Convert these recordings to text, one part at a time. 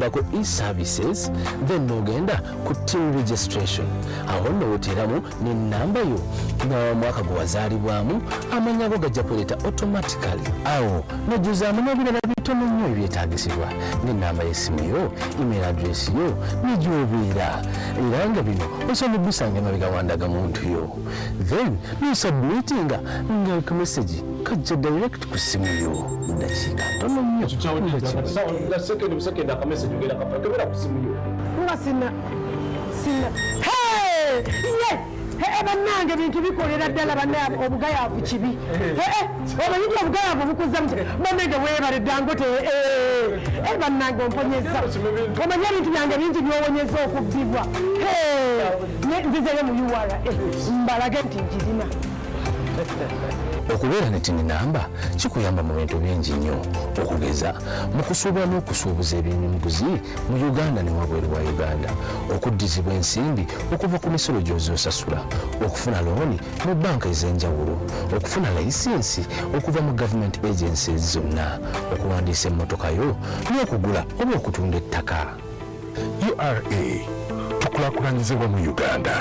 n'ogenda ku e-services then n'ogenda ku team registration awo nno oteramu n'ennamba yo n'omwaka gwe wazaalibwamu amanya go gajja kuleeta automatically awo n'ojjuzaamu n'ebirala bitono nnyo ebyetaagisibwa n'ennamba y'essimu yo email address yo n'egyobeera era nga bino osobola obisanga emabega wandaga muntu yo then n'osubmitinga nga ku message kajja direct ku ssimu yo dakiika ntono nnyo bannange bintu bikolera ddala bannange obugayaavu kibi omanyi obugayaavu bukuza bannange weebale Dangote bannange omponyeza omanyi ebintu byange bingi byowonyeza okubbibwa nzizeyo mu URA mbalage nti njirina. okubeera ne tini namba kikuyamba mu bintu bingi nnyo okugeza mu kusuubula n'okusuubuza eby'enguzi mu Uganda ne wabweru wa Uganda okuddizibwa ensimbi okuva ku misolo gy'ozosasula okufuna looni mu banka ez'enjawulo okufuna layisinsi okuva mu government agencies zonna okuwandiisa emmotoka yo n'okugula oba okutunda ettaka. URA tukulaakulanyizibwa mu Uganda.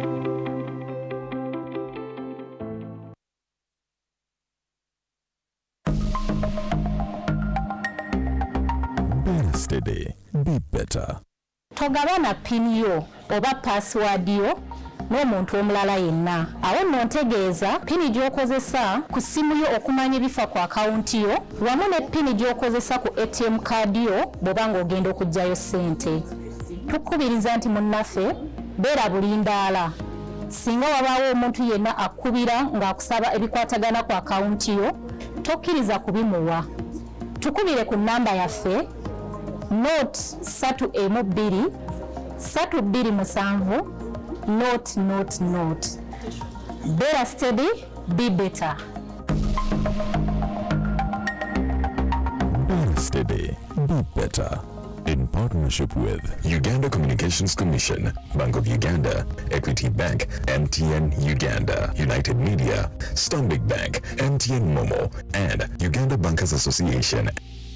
Steady, be better. Togabana pin yo oba password yo n'omuntu omulala yenna. Awo nno ntegeeza pin gy'okozesa ku ssimu yo okumanya ebifa ku akawunti yo wamu ne pin gy'okozesa ku ATM card yo bw'oba ng'ogenda okuggyayo ssente. Tukubiriza nti munnaffe beera bulindaala. Singa wabaawo omuntu yenna akkubira ng'akusaba ebikwatagana ku akawunti yo tokkiriza kubimuwa. Tukubire ku nnamba yaffe Note 3M2 327 note. Better steady, be better. Better steady, be better. In partnership with Uganda Communications Commission, Bank of Uganda, Equity Bank, MTN Uganda, United Media, Stanbic Bank, MTN Momo, and Uganda Bankers Association.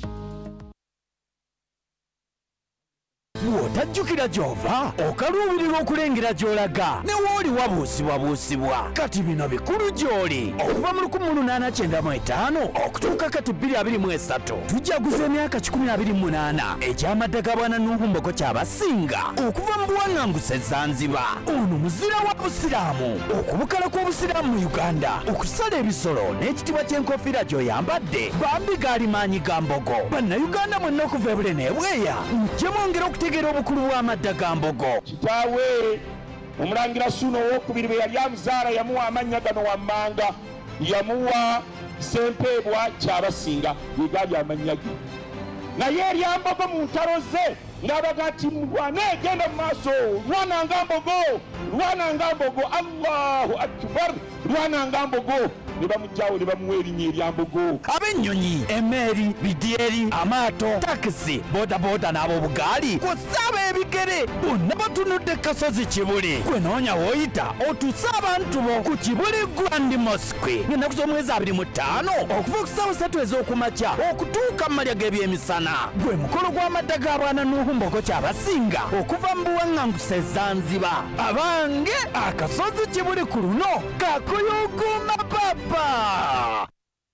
Tajjukira gy'ova okaluubirira okulengera gy'olaga ne wooli wabuusibwa kati bino bikulu gy'oli okuva mu 1895 okutuuka kati 2023 tujaguza emyaka 18 ekyamadde ga bwana Nuhu Mbogo Kyabasinga okuva mu buwaŋŋanguse Zanzibar ono muzira wa busiraamu okubukala kw'obusiraamu mu Uganda okusala ebisolo n'ekitiibwa ky'enkofiira gy'oyambadde bambi gaali maanyi ga Mbogo bannayuganda mwenna okuva ebule n'ebweya mujje mwongera okutegeera obukulu bw'amadda ga Mbogo. Kitaawe omulangira Ssuuna owookubiri bwe yali amuzaala yamuwa amannya gano wammanga yamuwa Ssempebwa Kyabasinga ye gaali amannya ge naye erya Mbogo mu ntalo ze ng'abaga ati mulwane genda mu maaso lwananga Mbogo Allahu akbar lwananga Mbogo ne bamugyawo ne bamuwa erinnya erya Mbogo. Ab'ennyonyi, emmeeri, bidyeri, amaato, takisi, bodaboda n'ab'obugaali kw'ossa ab'ebigere bonna batunudde Kasozi Kibuli gwe noonya w'oyita otuuse abantu bo ku Kibuli Grand Mosque ng'ennaku z'omwezi 25 okuva ku ssaawa 3 ez'okumakya okutuuka mu malya g'ebyemisana gwe mukolo gw'amadda ga bwana Nuhu Mbogo Kyabasinga okuva mu buwaŋŋanguse Zanzibar abange akasozi Kibuli ku luno kakuyuguma papa.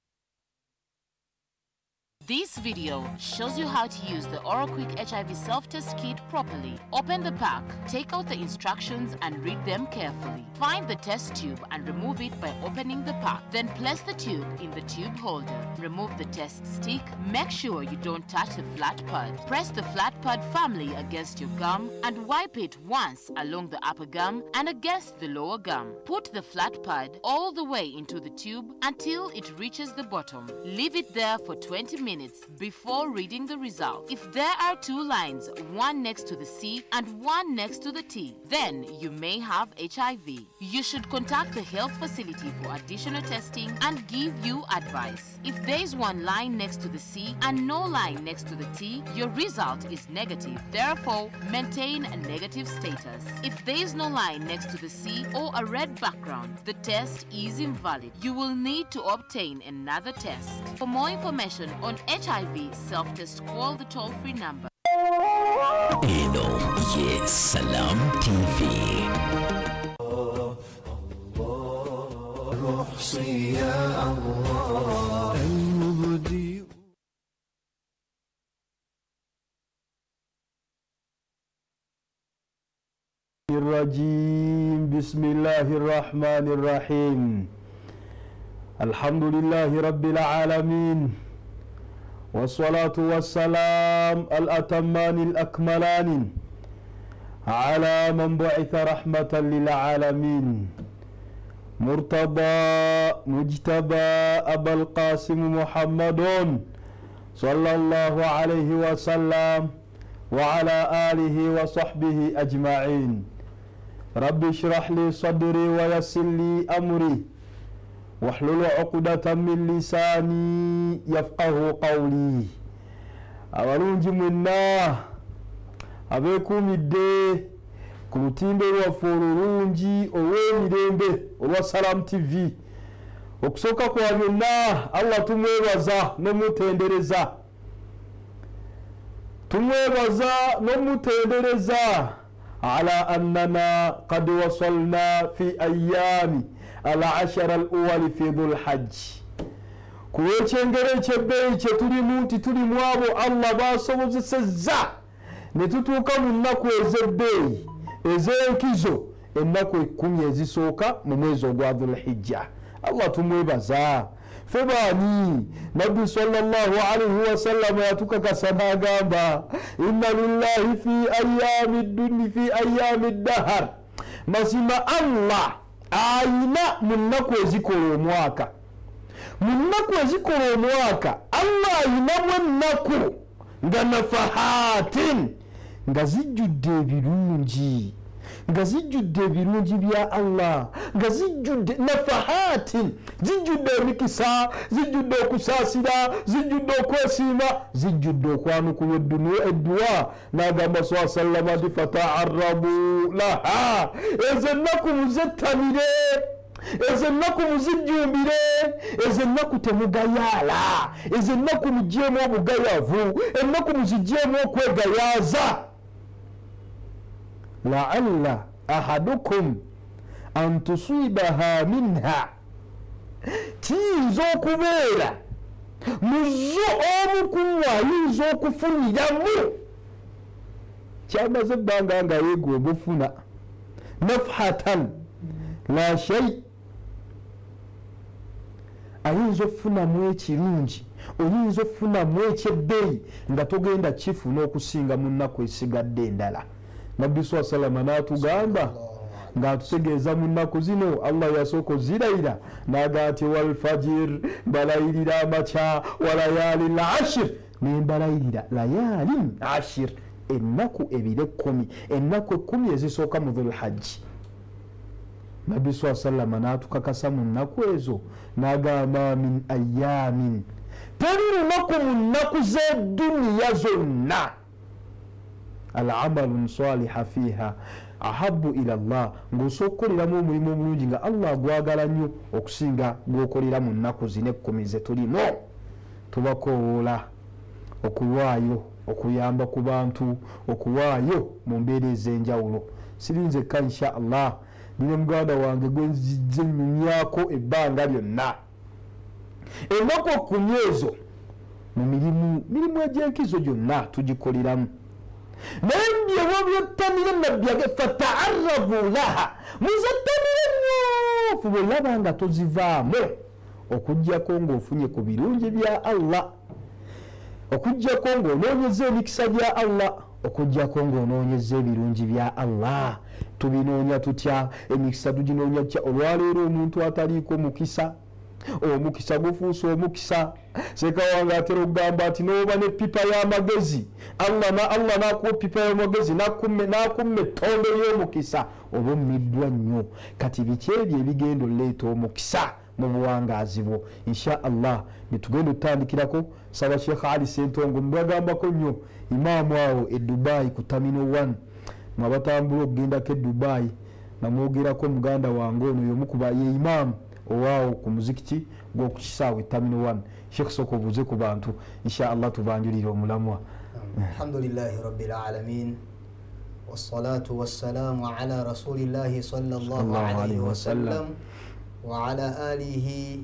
This video shows you how to use the OraQuick HIV self-test kit properly. Open the pack, take out the instructions and read them carefully. Find the test tube and remove it by opening the pack. Then place the tube in the tube holder. Remove the test stick. Make sure you don't touch the flat pad. Press the flat pad firmly against your gum and wipe it once along the upper gum and against the lower gum. Put the flat pad all the way into the tube until it reaches the bottom. Leave it there for 20 minutes before reading the result. If there are 2 lines, one next to the C and one next to the T, then you may have HIV. You should contact the health facility for additional testing and give you advice. If there is 1 line next to the C and no line next to the T, your result is negative. Therefore, maintain a negative status. If there is no line next to the C or a red background, the test is invalid. You will need to obtain another test. For more information on HIV self-test, call the toll-free number. eno ye Salam TV. الرجيم بسم الله الرحمن الرحيم الحمد لله رب العالمين والصلاة والسلام الأتمان الأكملان على من بعث رحمة للعالمين مرتضى مجتبى أبا القاسم محمد صلى الله عليه وسلم وعلى آله وصحبه أجمعين رب اشرح لي صدري ويسر لي أمري واحلل عقدة من لساني يفقه قولي abalungi mwenna abeekuumidde ku lutimbe lwaffe olulungi olw'emirembe olwa Salam TV okusooka kwa byonna Allah tumwebaza n'omutendereza على أننا قد وصلنا في أيام العشر الأول في ذو الحج kuwechengere chebei chetuli muti tuli mwabo Allah basobozesezza ne tutuuka mu nnaku ez'ebbeeyi ez'enkizo ennaku 10 ezisooka mu mwezi ogwa Dhulhijja. Allah tumwebaza febani Nabi sallallahu alayhi wa sallam yatukakasa n'agamba inna lillahi fi ayami dunya fi ayami dahar mazima Allah ayina mu nnaku ezikola omwaka Allah ayinamu ennaku nga nafahatin nga zijjudde ebirungi bya Allah nga zijjudde nafahatin zijjudde emikisa zijjudde okusaasira zijjudde okwesiima zijjudde okwanukula edduwa n'agamba sallama nti fata'arrabu laha ezo ennaku muzettanire ezo ennaku muzijjumbire ezo ennaku temugayaala ezo ennaku mugyemu obugayavu ennaku muziggyemu okwegayaaza la'alla ahadukum an tusibaha minha kiyinza okubeera muzo omu kummwe ayinza okufuniramu kyamaze ebbanga nga yeegomba ofuna nafhatan la shay ayinza okufunamu ekirungi oyinza okufunamu ekyebbeeyi nga togenda kifuna okusinga mu nnaku esigadde endala. Nabbi sallallahu n'atugamba ng'atutegeeza mu nnaku zino Allah yasooka zirayira n'agamba nti wal fajir balayirira amakya wa layalin ashir nembalayirira layalin ashir ennaku ebire 10 ennaku 10 ezisooka mu Dhul Hajji. Nabbi sallallahu n'atukakasa mu nnaku ezo n'agamba min ayamin teri lunaku mu nnaku z'edduniya zonna العمل صالح فيها أحب إلى الله ng'osokoleramu omulimu omulungi nga Allah gwagala nnyo okusinga gw'okolera mu nnaku zino 10 ze tulino. Tubakoola okuwaayo okuyamba ku bantu okuwaayo mu mbeera ez'enjawulo. Sirinze ka insha Allah nine muganda wange gwe nzinyumyako ebbanga lyonna ennaku 10 ezo mu mirimu egy'enkizo gyonna tugikoleramu. Nambye wabyottamire nabyage fata'arrabu laha muzattamire nnyo fube olaba nga tozivaamu okuggyako ng'ofunye ku birungi bya Allah okuggyako ng'onoonyeza emikisa gya Allah okuggyako ng'onoonyeza ebirungi bya Allah. Tubinoonya tutya emikisa tuginoonya tutya? Olwaleero omuntu ataliiko mukisa omukisa gufuuse omukisa seka wange atera okugamba nti n'oba n'eppipa y'amagezi Allah n'akuwa eppipa y'amagezi n'akumma ettondo ly'omukisa oba ommiddwa nnyo. Kati biki ebyo ebigenda oleeta omukisa mu buwangaazi bwo? Insha Allah netugenda okutandikirako saba Sheikh Ali Ssentongo mbagambako nnyo imaamu awo e Dubai ku Terminal 1 mwabatambula okugendako e Dubai namwogerako muganda wange ono y'omukuba ye imaamu owaawo ku muzikiti gw'okukisaawe Terminal 1 Sheikh Soko buze ku bantu insha Allah tubanjulira omulamwa. الحمد لله رب العالمين والصلاة والسلام على رسول الله صلى الله عليه وسلم وعلى آله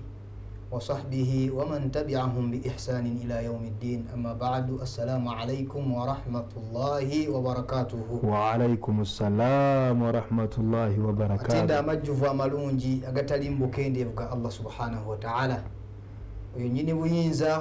وصحبه ومن تبعهم بإحسان إلى يوم الدين. أما بعد، السلام عليكم ورحمة الله وبركاته. وعليكم السلام ورحمة الله وبركاته. أتندا مجفوا ملونجي أغتالين بوكيندي يفقى الله سبحانه وتعالى وينجيني بوينزا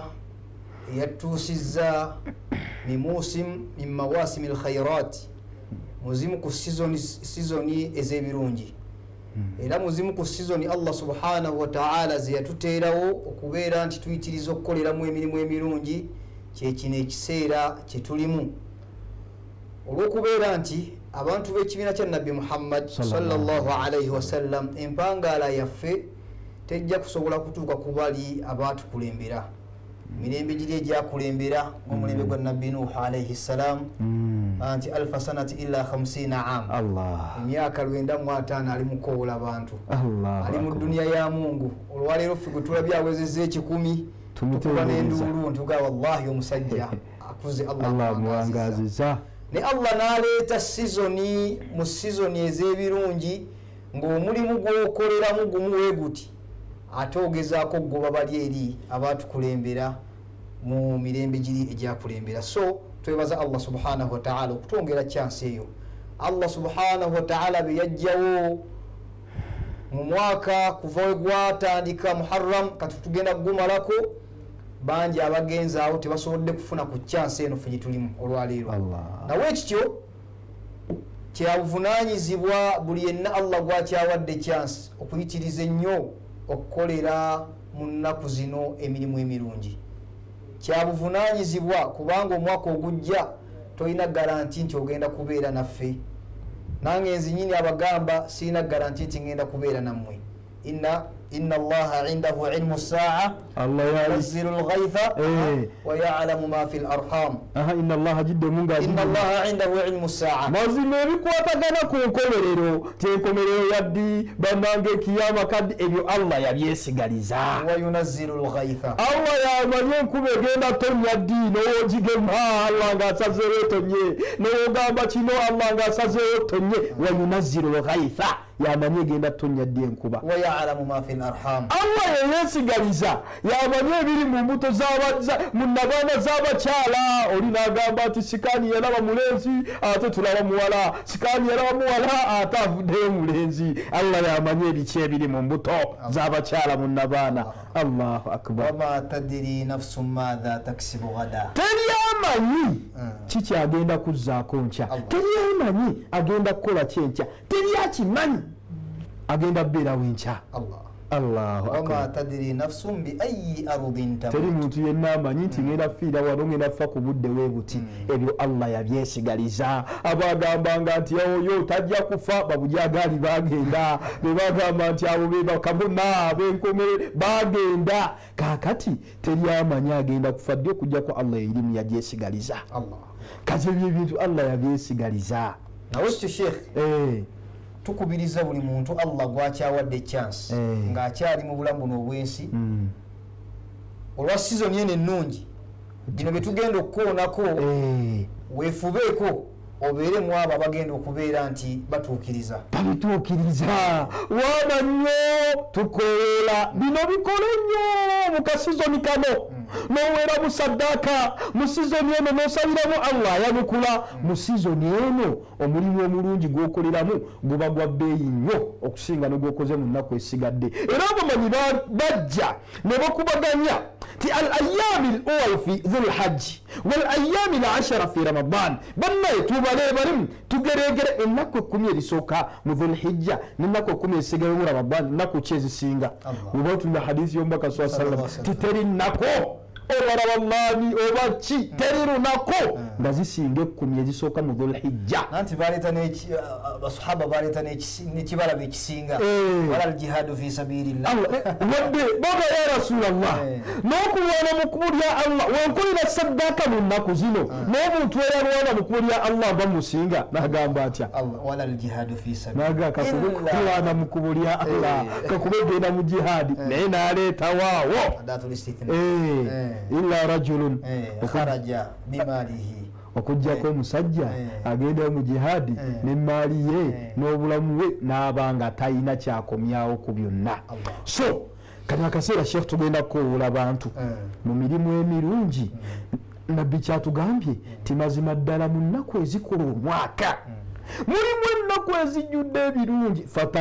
يتوسيزا موسم من مواسم الخيرات muzimu ku sizoni ez'ebirungi era muzimu ku sizoni Allah subhanahu wa ta'ala zeyatuteerawo okubeera nti tuyitiriza okukoleramu emirimu emirungi kyekino ekiseera kyetulimu olw'okubeera nti abantu b'ekibiina kya Nabbi Muhammad sallallahu alayhi wasallam empangaala yaffe tejja kusobola kutuuka ku bali abaatukulembera mirembe giri egyakulembera omulembe gwa Nabbi Nuh alayhi salam anti alfa sanati illa 50 am. Allah, emyaka 95 ali mukoola abantu. Allah, ali mu dunia ya Mungu. Olwaleero ffe tulabya awezezza 10 tukuba n'enduulu ntuga wallahi omusajja akuze Allah muwangaziza. Ne Allah n'aleeta sizoni mu sizoni ez'ebirungi ng'omulimu gw'okoleramu gumu weeguti ate ogezaako goba bali eri abaatukulembera mu mirembe giri egyakulembera. So twebaza Allah subhanahu wa ta'ala okutwongera chance eyo. Allah subhanahu wa ta'ala biyajjawo mu mwaka kuva gwatandika Muharram kati tugenda kugumalako bangi abagenza awo tebasobodde kufuna ku chance eno ffe tulimu olwaleero. Nawe ekityo kyabuvunaanyizibwa buli yenna Allah gwakyawadde chance okuyitiriza ennyo okukolera mu nnaku zino emirimu emirungi. Kyabuvunaanyizibwa kubanga omwaka ogujja tolina garanti nti ogenda kubeera naffe. Nange nzinyini abagamba sirina garanti nti ngenda kubeera nammwe. Inna Allaha indahu ilmu saa yunazzilu al-ghaytha wa ya'lamu ma fi al-arham. Inna Allaha jidde munga inna Allaha indahu ilmu saa. Mazima ebikwatagana ku nkomerero tenkomerero yaddi banange kiyama kaddi ebyo Allah yabyesigaliza. Wa yunazzilu al-ghaytha. Allah yamanye enkuba egenda tonnya ddi n'ogigema Allah ng'asazeewo tonye n'ogamba kino Allah ng'asazeewo tonye. Wa yunazzilu al-ghaytha yamanye egenda tonnya ddi enkuba. Wa ya'lamu ma fi al-arham. Allah yeyesigaliza yamanye ebiri mu mbuto mu nnabaana z'abakyala. Oli n'agamba nti sikaani yalaba mulenzi ate tulaba muwala, sikaani yalaba muwala ate avuddeyo mulenzi. Allah yamanye ebiki ebiri mu mbuto z'abakyala mu nnabaana. Allahu akbar. Wama tadiri nafsu madha taksibu ghada. Teryamanyi kiki agenda kuzzaako nkya, teryamanyi agenda kukola kyenkya, teryakimanyi agenda kubeerawo enkya. Allahu akbar. Wama tadiri nafsu bi ayyi ardin tamut. Teri muntu yenna amanyi nti ngenda fiira wano ngenda fa ku budde weebuti. Ebyo Allah yabyesigaliza. Abagambanga nti oyo tajja kufa babujagaali bagenda, ne bagamba nti abo be bakabona ab'enkomere bagenda. Kaakati teri amanyi agenda kufa ddi okujjako Allah erimu yagyesigaliza. Kati ebyo ebintu Allah yabyesigaliza. Nawe kityo Sheikh tukubiriza buli muntu Allah gwakyawadde chance ng'akyali mu bulamu buno obwensi olwa season eno ennungi bino bye tugenda okukoonako weefubeeko obeere mu abo abagenda okubeera nti batuukiriza. Babituukiriza waaba nnyo tukoola bino bikole nnyo mu kasizoni kano n'oweera mu saddaaka mu sizoni eno n'osabiramu Allah ayabukula mu sizoni eno omulimu omulungi gw'okoleramu guba gwa bbeeyi nnyo okusinga ne gw'okoze mu nnaku esigadde. Era abamanyi bajja ne bakubaganya ti al-ayyaami al-awwal fi dhul hajji wal ayyaami al-ashara fi ramadan. Bannaye tubale balimu tugeregere ennaku 10 erisooka mu dhul hijja n'ennaku 10 ezisigayo mu ramadan ennaku ki ezisinga. Oba tulina hadiisi y'omubaka sallallahu alayhi wa sallam ti teri nnako oba ramadani oba ki teri lunako nga zisinga 10 ezisooka mu dhul hijja. Nanti baleeta basahaba baleeta n'ekibala bekisinga wala al-jihadu fi sabilillah. Wadde baba ya Rasulallah n'okulwana mu kkubo lya Allah wankolera saddaaka mu nnaku zino n'omuntu eyalwana mu kkubo lya Allah bamusinga n'agamba atya wala al-jihadu fi sabilillah. Kulwana mu kkubo lya Allah kakube genda mu jihadi naye n'aleeta waawo illa rajulun kharaja bimalihi okujjako omusajja agenda mu jihadi n'emmaali ye n'obulamu bwe n'abanga talina kyakomyawo ku byonna. So kano akaseera sheekh tugenda kukoowoola bantu mu mirimu emirungi. Nabbi kyatugambye ti mazima ddala mu nnaku ezikola omwaka mulimu ennaku ezijjudde ebirungi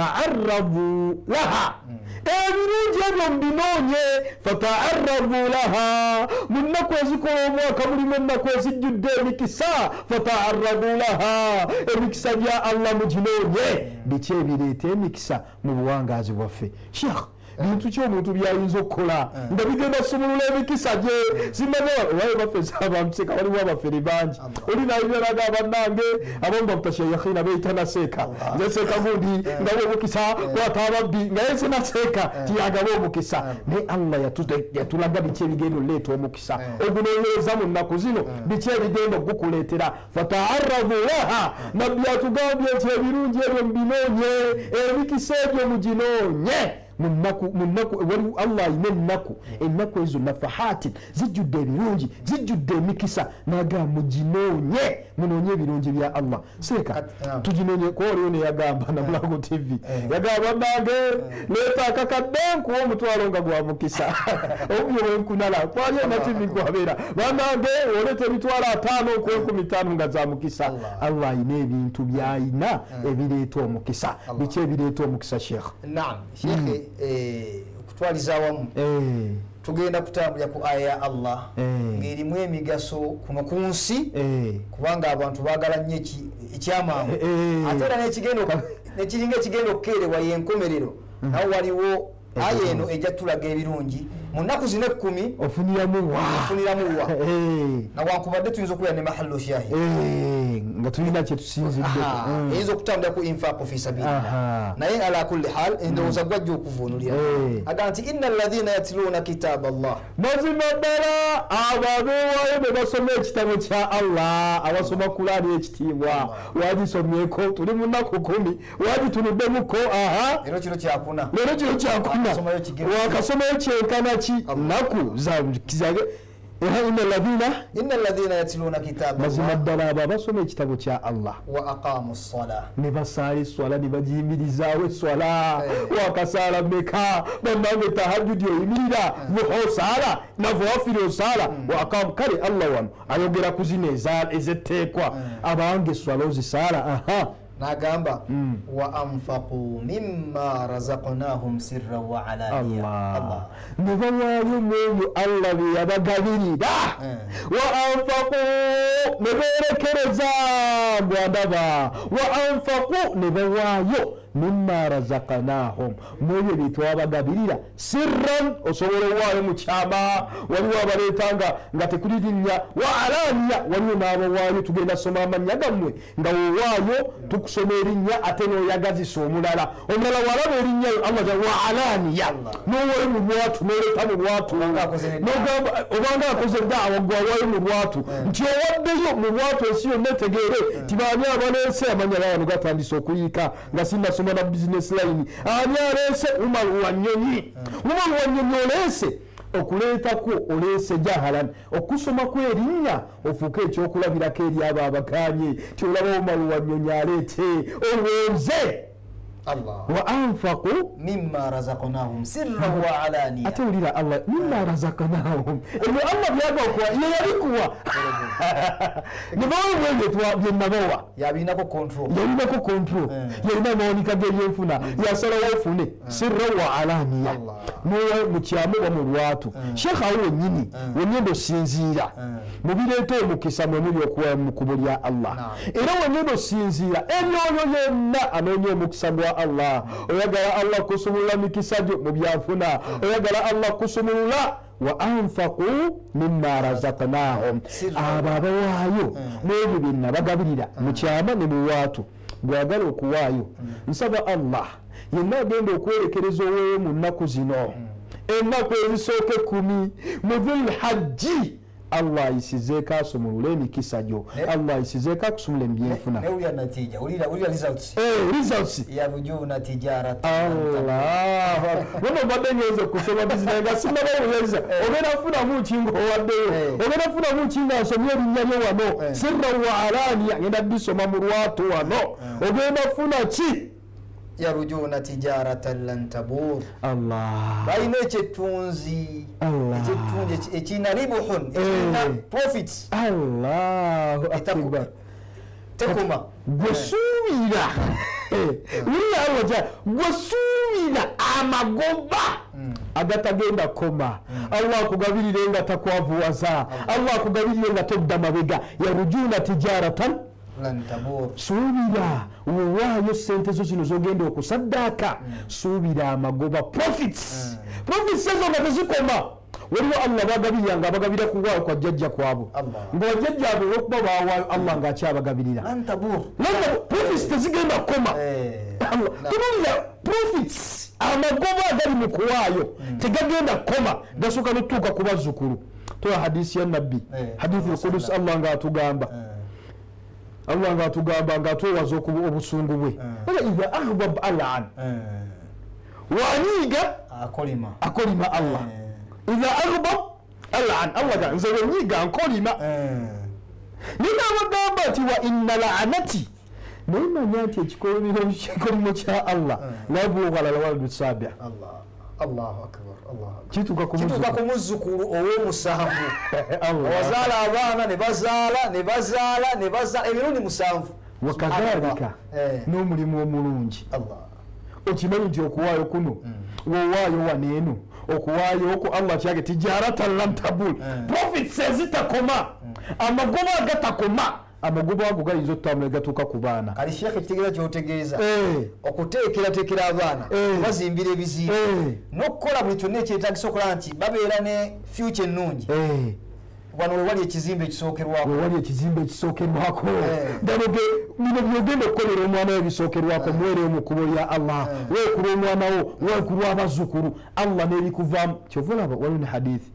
fataarrabu laha, ebirungi ebyo mbinoonye. Fataarrabu laha, mu nnaku ezikola omwaka mulimu ennaku ezijjudde emikisa. Fataarrabu laha, emikisa gya Allah muginoonye. Biki ebireeta emikisa mu buwangaazi bwaffe? Sheikh, bintu ki omuntu byayinza okukola nga bigenda kusumulula emikisa gye? Simanyi obaye baffe abantu seka, waliwo abafere bangi. Oli nayiranaga bannange abamu bakutashayakhina beeyita naseeka, nzeseeka gundi ngawe omukisa kwata ababbi nga yense naseeka tiyagabe omukisa. Naye Allah yatulaga biki ebigenda oleeta omukisa. Ogunoonyereza mu nnaku zino biki ebigenda okukuleetera. Fataarrabu laha, nabbi atugambye nti ebirungi ebyo mbinoonye, emikisa egyo muginoonye. Munnaku wali Allah ayina ennaku ezo nafahaati zijjudde ebirungi, zijjudde emikisa. Naga muginoonye, munoonye ebirungi bya Allah. Seeka tuginoonye. Kwoliwo ne yagamba na Mulago TV yagamba nange leeta akakadde nkuwa omutwalo nga gwa mukisa obyo wenkunala kwaliyo na TV kwabeera banange oleeta emitwalo 5 nkuwa 15 nga za mukisa. Allah ayina ebintu byayina ebireeta omukisa. Biki ebireeta omukisa Sheikh? Naam Sheikh, kutwaliza awamu tugenda kutambulira ku aya ya Allah ng'erimu emigaso kuno ku nsi kubanga abantu baagala nnyo ekyamangu ate era nekiringa ekigenda okukeerewa yenkomerero. Nawo waliwo aya eno ejja tulaga ebirungi mu nnaku zino 10 ofuniramu wa nawankubadde tuyinza okulya ne mahallo shahi nga tulina kye tusinziddeko eyinza okutambulira ku infaqu fi sabilillah. Naye ala kulli hal endowooza gwajja okuvuunulira aga nti inna alladhina yatluuna kitaba Allah, mazima ddala abo abeewaayo ne basoma ekitabo kya Allah, abasoma Kulaani ekitiibwa. Wagisomyeko, tuli mu nnaku 10 wagitunuddemukko. Leero kiro kyakuna wakasomayo kyenkana ki nnaku zakizage. Inna alladhina yatluna kitaba mazima ddala abo abasoma ekitabo kya Allah wa aqamu ssalah, ne basaala esswala ne bagiyimirizaawo esswala. Wakasaala meka bannange tahajjudi oyimirira muhosaala navo wafire osaala wa aqamu. Kale Allah wano ayogera ku zino ezetteekwa abange esswala ozisaala. Nagamba wa anfaqu mimma razaqnahum sirra wa alaniya. Allah ne bawaayo mwoyo Allah bye yabagabirira. Wa anfaqu ne beerekereza gwandaba. Wa anfaqu ne bawaayo mimma razaqnahum mwoyo bye twabagabirira sirran, osobola owaayo mu kyama. Waliwo abaleetanga nga tekulirinnya. Wa alaniya, waliwo n'abawaayo tugenda soma amannya gammwe nga wowaayo tukusoma erinnya ate n'oyagazisa omulala walaba erinnya Allah ja wa alaniya, n'owaayo mu lwatu n'oleeta mu lwatu n'ogamba obanga akoze daawa gwawaayo mu lwatu nti owaddeyo mu lwatu ensi yonna etegeere ti baani abaleese amanya gawano gatandise okuyiika nga sinnasoma na business line. Ani aleese Umar Wanyonyi. Umar Wanyonyi oleese okuleetako oleese jahalan okusoma kwerinnya ofuuke ekyokulabirako eri abo abaganye ti olaba Umar Wanyonyi aleete olwonze. Allah wa anfaqu mimma razaqnahum sirran wa alaniya. Ate ulira Allah mimma razaqnahum ebyo Allah byagakuwa ye yabikuwa ne bawe bwe byennabawa yabinako control yalina mawanika g'ebyenfuna yasalawo ofune sirran wa alaniya n'owa mu kyamo wa mu lwatu. Sheikh awo wennyini wengenda osinziira mu bireeta omukisa mwe muli okuwa mu kkubo lya Allah era wengenda osinziira emyoyo yonna anoonya omukisa gwa Allah. Oyagala Allah kusumulula mikisa gyo mu byafuna, oyagala Allah kusumulula. Wa anfaqu mimma razaqnahum, abo abawaayo n'ebyo bye nabagabirira mu kyama ne mu lwatu. Gwagala okuwaayo nsaba Allah yenna agenda okwerekereza oweeyo mu nnaku zino ennaku ezisooka 10 mu Dhul Hajji. Allah ayisizeeko asumulula emikisa gyo, Allah ayisizeeko akusumula ebyenfuna. Ewulira natija, owulira results. Results. Yarjuna tijaratan. Allah. Wano mbadde ngenze kusoma bizinesi nga sinnabawuliriza. Ogenda kufunamu nkinga owaddeyo. Ogenda kufunamu nkinga nsomye erinnya lyo wano. Sirran wa alaaniya ngenda bisoma mu lwatu wano. Ogenda kufuna ki? Yarjuna tijaratan lan tabur. Allah. Balina ekyetunzi. Allah. Ekyetunzi ekina ribuhun, ekina profits. Allahu akbar. Tekuma. Gwesuubira. Wulira awoja gwesuubira amagoba agatagenda koma. Allah akugabirire nga takwavuwaza. Allah akugabirire nga todda mabega. Yarjuna tijaratan lan tabur. Suubira wewaayo sente zo zino zogenda okusaddaaka. Suubira amagoba profits. Profits ezo nga tezikoma. Waliwo Allah bagabirira nga abagabira kuwaayo kwa jjajja kwabo. Nga bajjajja abo olwokuba baawaayo Allah ng'akyabagabirira. Lan tabur. Profits tezigenda koma. Tunuulira profits amagoba agali mu kuwaayo tegagenda koma gasooka n'otuuka ku bazzukulu. Tola hadisi ya nabbi, hadithi al-Qudus, Allah ng'atugamba. Allah ng'atugamba ng'atwewaza obusungu bwe. Idha aghdab al'an. Wanyiiga akolima Allah. Idha aghdab al'an. Allah ga nze wenyiiga nkolima. Nina abagamba nti wa inna la'anati. Naye manya nti ekikolimo kya Allah nabulugha ala lawaladu sabi'. Allahu akbar. Kituuka ku muzzukulu ow'omusanvu. Wazaala abaana ne bazaala emirundi 7. Wakadhalika n'omulimu omulungi. Okimanyi nti okuwaayo kuno wowaayo waneeno okuwaayo okwo Allah kyage tijaratan lan tabul. Profits ezitakoma, amagoba agatakoma. Amagoba ago gayinza okutambula gatuuka ku baana. Kali Sheikh ekitegeeza ky'otegeeza okuteekerateekera abaana bazimbira ebizimbe n'okukola buli kyonna ekyetaagisa okulaba nti babeera ne future ennungi. Wano wewali ekizimbe ekisookerwako. Bino byogenda okukolera omwana we ebisookerwako muweereyo mu kkubo lya Allah. Weekula omwana wo, weekula abazzukulu. Allah n'ebikuvaamu. Kyova olaba waliwo ne hadithi.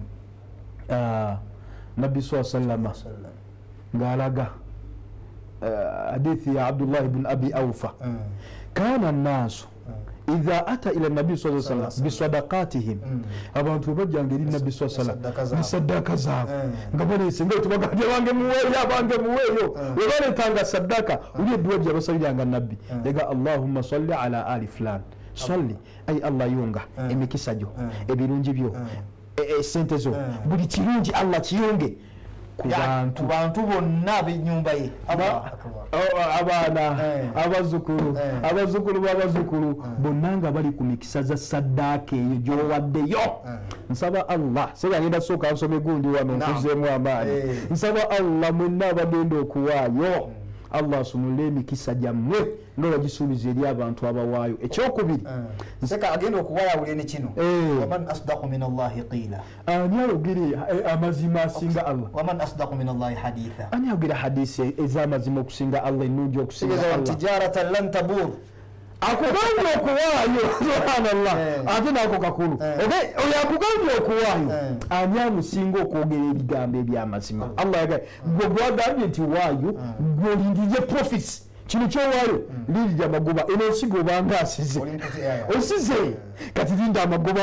Nabbi sallama ng'alaga hadithi ya Abdullah ibn Abi Awfa. Kana nnaasu idha ata ila nabi sallallahu alaihi wasallam bisadaqatihim, abantu bajjanga eri nabi sallallahu alaihi wasallam bisadaka zaabo nga balese nga tubagambye bange muweeyo webaletanga sadaka uli edduwa gye basaliranga nabbi yaga Allahumma salli ala ali fulan. Salli ay Allah yunga emikisa gyo ebirungi byo sente zo buli kirungi Allah kiyunge ku bantu bonna ab'ennyumba ye. Abaana abazzukulu b'abazzukulu bonna nga bali ku mikisa za saddaaka eyo gy'owaddeyo. Nsaba Allah segagenda sooka nsome gundi wano nkuzeemu amaanyi. Nsaba Allah mwenna abagenda okuwaayo Allah asumulule emikisa gyammwe nga bagisuubiza eri abantu abawaayo. Ekyokubiri seka agenda okuwayawula ne kino. Waman asdaqu min Allahi qiila. Ani ayogere amazima asinga Allah? Waman asdaqu min Allahi haditha. Ani ayogera hadisi ez'amazima okusinga Allah, ennungi okusinga Allah? Tijaratan lan tabur. Akugambye okuwaayo subhanallah ate naako kakulu. Oyo akugambye okuwaayo ani amusinga okwogera ebigambo eby'amazima? Allah yagambye gwe gwagambye nti waayo gwe olindirye profits. Kino kyowaayo liirya amagoba eno ensigo obanga asize osize kati linda amagoba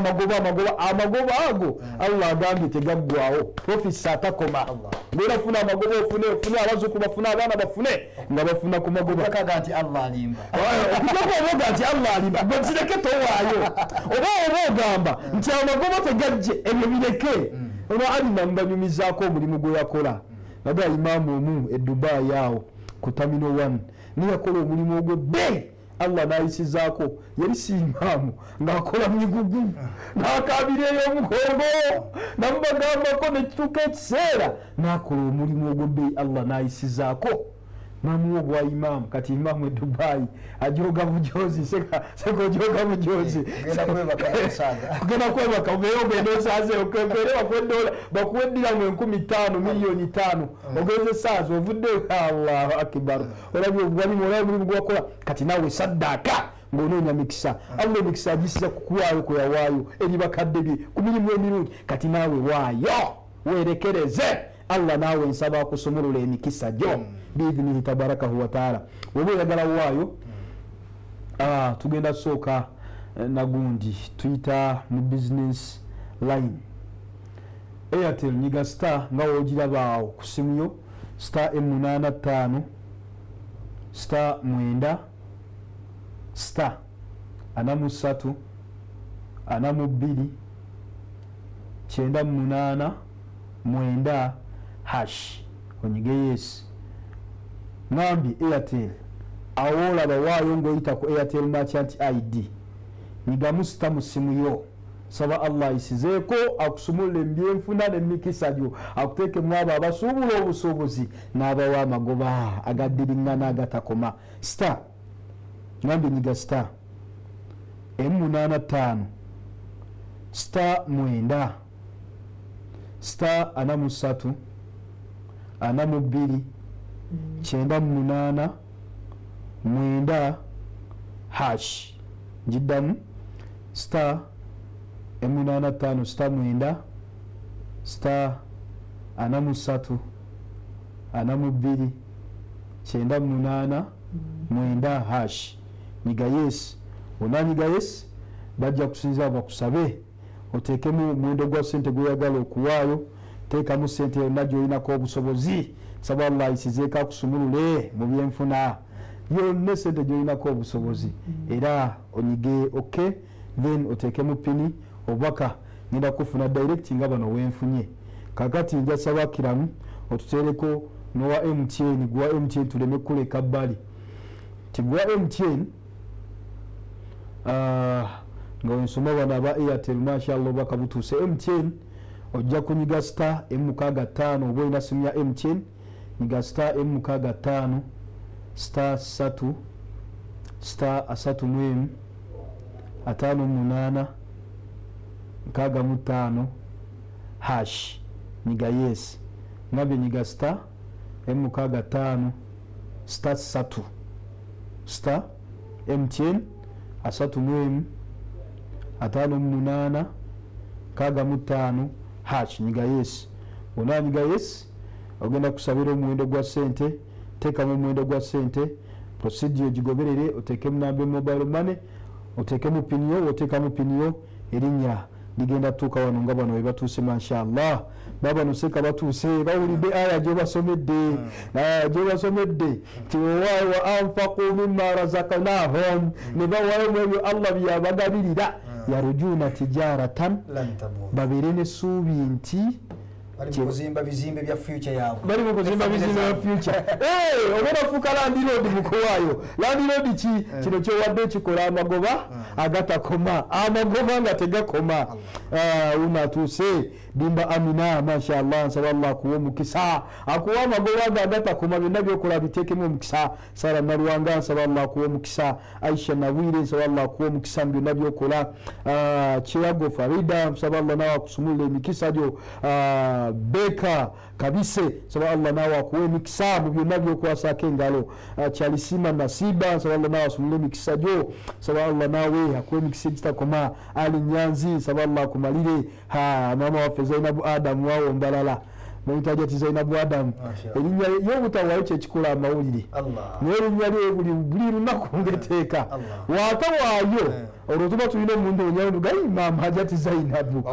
ago Allah agambye tegaggwawo. Profits atakoma. Ngera funa amagoba ofune abazzukulu bafune abaana bafune nga bafuna ku magoba. Kaga nti Allah alimba. Okuvuga nti Allah alimba bwekireke towaayo oba ogamba nti amagoba tegajje ebyo bireke. Ono alima mbanyumizaako omulimu gwe yakola. Naga imaamu omu e Dubai awo ku Terminal 1 niyakola omulimu ogwo be Allah n'ayisizaako yali si imaamu ng'akola migugu n'akabireyo omugongo namubagambako ne kituuka ekiseera n'akola omulimu ogwo be Allah n'ayisizaako namuwa ogwa imaamu. Kati imaamu e Dubai ajoga bujozi seka ojoga bujozi kugenda kwebaka obeera ogenda osaaze okwembeere bakuweddira mu 15 miliyoni 5 ogenze saazi ovudde. Allahu akbar. Olabye obwalimu omulimu gwakola kati naawe saddaaka ng'onoonya mikisa. Allah emikisa agisiza kukuwaayo kwe yawaayo eri bakadde bye ku mirimu emirungi. Kati naawe waayo werekereze Allah naawe nsaba akusumulula emikisa gyo biidhinihi tabarakahu wa taala. Oba oyagala waayo tugenda sooka nagundi tuyita mu business line. Airtel nyiga star nga wogirabaawo ku simu yo star M85 star 9 star 43 42 98 9 hash onyige yes. Ngambi Airtel awola bawaayo ng'oyita ku Airtel Merchant ID nyiga musita mu simu yo saba Allah isizeeko akusumulula ebyenfuna n'emikisa gyo akuteeke mu abo abasuubula obusuubuzi n'abawa amagoba agaddiriŋŋana agatakoma. Star ngambi nyiga star M85 star 9 star 43 42 98 9 hash jiddamu star M85 star 9 star 43 42 98 9 hash nyiga yes. Onanyiga yes bajja kusinza bakusabe oteekemu mwendo gwa sente gweyagala okuwaayo. Teekamu sente yonna gy'olinako obusobozi saba Allah isizeeko akusumulule mu byenfuna yonna sente gy'olinako obusobozi era onyige okay then oteekemu pini obubaka ngenda kufuna direct nga bano wenfunye. Kakati nja saba kiramu otuteereko nowa MTN gwa MTN tuleme kuleka bbali tigwa MTN nga wensoma bano aba Airtel mashallah bakabutuuse MTN ojja kunyiga star M65 oba olina simu ya MTN nyiga star M65 star 3 star 31 58 65 hash nyiga yes. Nabye nyiga star M65 star 3 star MTN 31 58 65 hash nyiga yes. Onanyiga yes ogenda kusabira omuwendo gwa sente. Teekamu omuwendo gwa sente procedure gigoberere oteekemu namba mobile money oteekemu piniyo oteekamu piniyo erinnya ligenda tuuka wano nga bano webatuuse mashallah baba nuseka batuuse bawulidde aya gyebasomedde gyebasomedde ti wa anfaqu mimma razaqnahum ne bawaayo mu ebyo Allah byabagabirira yarujuna tijaratan babeere n'essuubi nti kuzimba bizimbe bya future yabo bali kuzimba bizimbe bya future obona fuka landlord mukowayo landlord kino kyo wadde kikola amagoba agatakoma amagoba nga tegakoma una tuse dimba amina mashallah sallallahu kuwa mukisa akuwa amagoba agatakoma byonna byokola bitekemu mukisa sara naruwanga sallallahu kuwa mukisa Aisha Nawire sallallahu kuwa mukisa byonna byokola Chiago Farida sallallahu nawa kusumula emikisa gyo Beka kabise saba Allah nawa kuwe mikisa mu byonna byokwasako engalo Chalisima Nasiba saba Allah nawa sumule mikisa gyo saba Allah nawe akuwe mikisa kitakoma Ali Nyanzi saba Allah kumalire mama waffe Zainabu Adam wawo mbalala mwitaja ti Zainabu Adam erinnya y'obutawayo kyekikola amawulire n'erinnya lye buli lunaku ngeteeka waatawaayo olwo tuba tulina omuntu onyawo gai maama Hajati Zainabu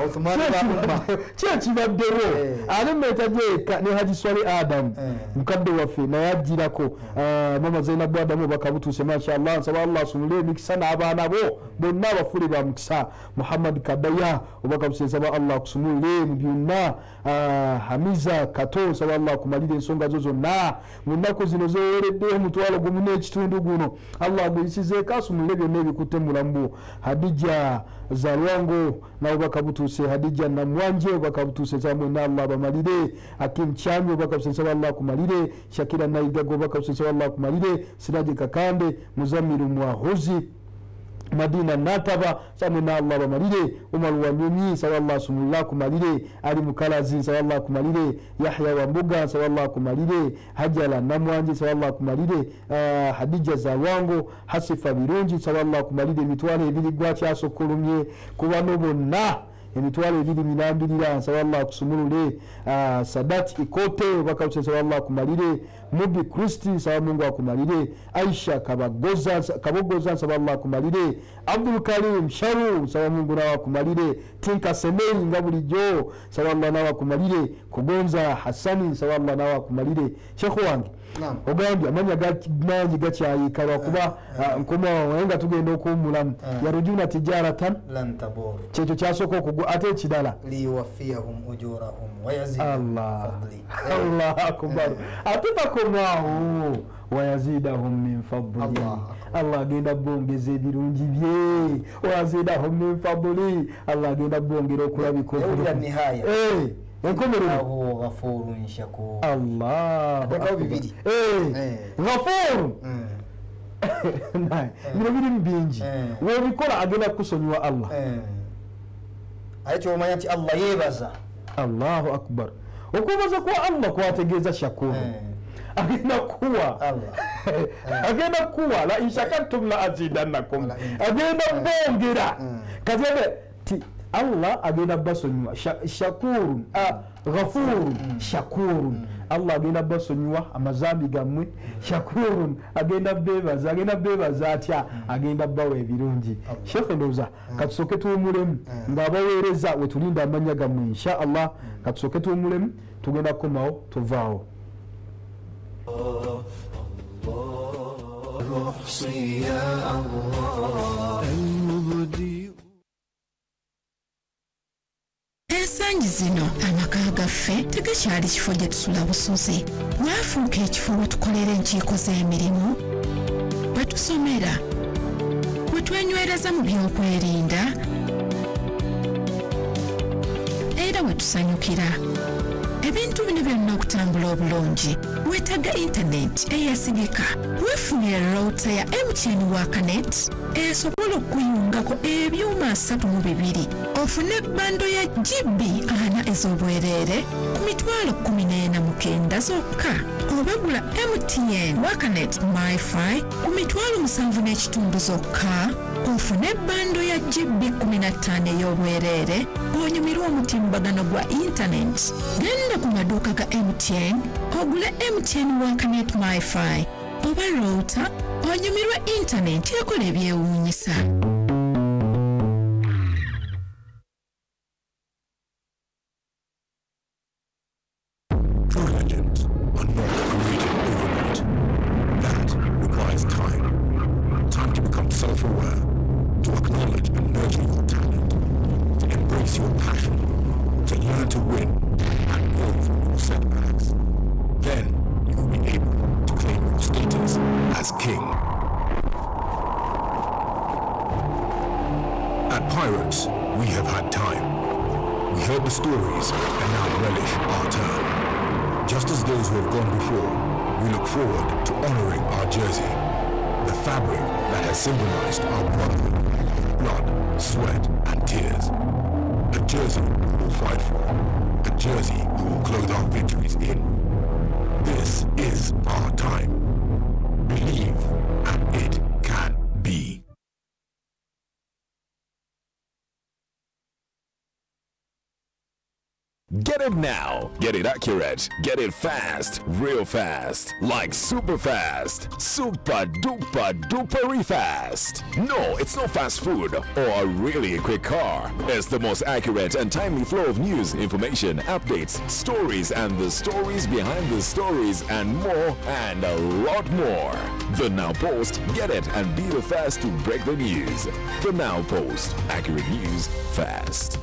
kyekibaddewo ate mwetajeeka ne Haji Swali Adam mukadde waffe naye ajjirako mama Zainabu Adam bakabutuuse mashallah nsaba Allah asumule emikisa n'abaana bo bonna abafule ba mukisa Muhammad Kadaya obakabuseesaba Allah akusumule mu byonna Hamiza Kato nsaba Allah akumalire ensonga zo zonna mu nnaku zino zeweereddeyo omutwalo gumu n'ekitundu guno Allah aguyisizeeko asumule byonna ebikutte mulamu Hadija Zalwango na bakabutuuse Hadija Namwanje bakabutuuse zamwe Allah bamalire Akim Chamyo bakabutuuse Allah kumalire Shakira Naigago bakabutuuse Allah kumalire Siraje Kakande Muzamiru Mwahozi Madina Nataba samuna Allah bamalire Umar Wanyonyi sallallahu sumullah kumalire Ali Mukalazi sallallahu kumalire Yahya Wambuga sallallahu kumalire Hajala Namwanje sallallahu kumalire Hadija Zawango Hasifa Birungi sallallahu kumalire mitwale ebiri gwa kyasokolumye kuba no bonna emitwalo 240 nsaba Allah kusumulule. Sadat Ikote bakawuse nsaba Allah kumalire. Mubi Kristi nsaba Mungu akumalire. Aisha Kabogoza nsaba Allah kumalire. Abdul Karim Sharu nsaba Mungu nawe akumalire. Tinka Semeri nga bulijjo nsaba Allah nawe akumalire. Kugonza Hassani nsaba Allah nawe akumalire. Sheikh wange ogambye amanya mangi gakyayika lwakuba nkoma wenga tugenda okuwumulamu yarujuna tijaratan lan tabur kyekyo kyasooka okugwa ate ekirala liwafiyahum ujurahum wayazidahum fadli. Allah akbar ate bakomaawo wayazidahum min fadli. Allah agenda bongeza ebirungi bye wayazidahum min fadli. Allah agenda bongera okulabika enkomerero ghafurun shakur. Allah bibiri ghafur bino biri bingi webikola agenda kusonyiwa Allah ayekyo omanya nti Allah yeebaza. Allahu akbar. Okubaza kwa Allah kwategeeza shakuru agenda kuwa agenda kuwa la inshakartum la azidannakum agenda bongera kazebe ti Allah agenda basonyiwa shakurun ghafurun shakurun. Allah agenda basonyiwa amazambi gammwe. Shakurun agenda bebaza atya agenda bawa ebirungi. Sheikh ndoza katusoke tuwumulemu ng'abaweereza wetulinda amanya gammwe insha Allah. Katusoke tuwumulemu tugenda kukomawo tuvaawo. Ensangi zino amaka gaffe tegakyali kifo gye tusula busuzi. Mwafuuka ekifo we tukolera enkiiko z'emirimu, we tusomera, we twenywereza mu byokwerinda era we tusanyukira. Ebintu bino byonna okutambula obulungi weetaaga intaneti eyasigika. Weefunira router ya MTN Wakanet esobola okuyungako ebyuma 32 ofune bando ya GB 4 ez'obwereere ku mitwalo 14 zokka. Obagula MTN Wakanet MiFi ku mitwalo 7.5 zokka ofune bando ya GB 15 ey'obwereere onyumirwa omutimbagano gwa intaneti. Genda ku maduuka ga MTN ogule MTN Wakanet MiFi oba router onyumirwe intaneti ekola ebyewuunyisa. True legends are not created overnight. That requires time. Time to become self-aware, to acknowledge and nurture your talent, to embrace your passion, to learn to win and grow from your setbacks. Then you will be able to claim your status as king. At Pirates, we have had time. We heard the stories and now relish our turn. Just as those who have gone before, we look forward to honoring our jersey, the fabric that has symbolized our brotherhood, blood, sweat, and tears. A jersey we will fight for, a jersey we will clothe our victories in. This is our time. Believe, and it can be. Get it now. Get it accurate. Get it fast. Real fast. Like super fast. Super duper duper fast. No, it's not fast food or a really quick car. It's the most accurate and timely flow of news, information, updates, stories, and the stories behind the stories, and more, and a lot more. The Now Post. Get it and be the first to break the news. The Now Post. Accurate news fast.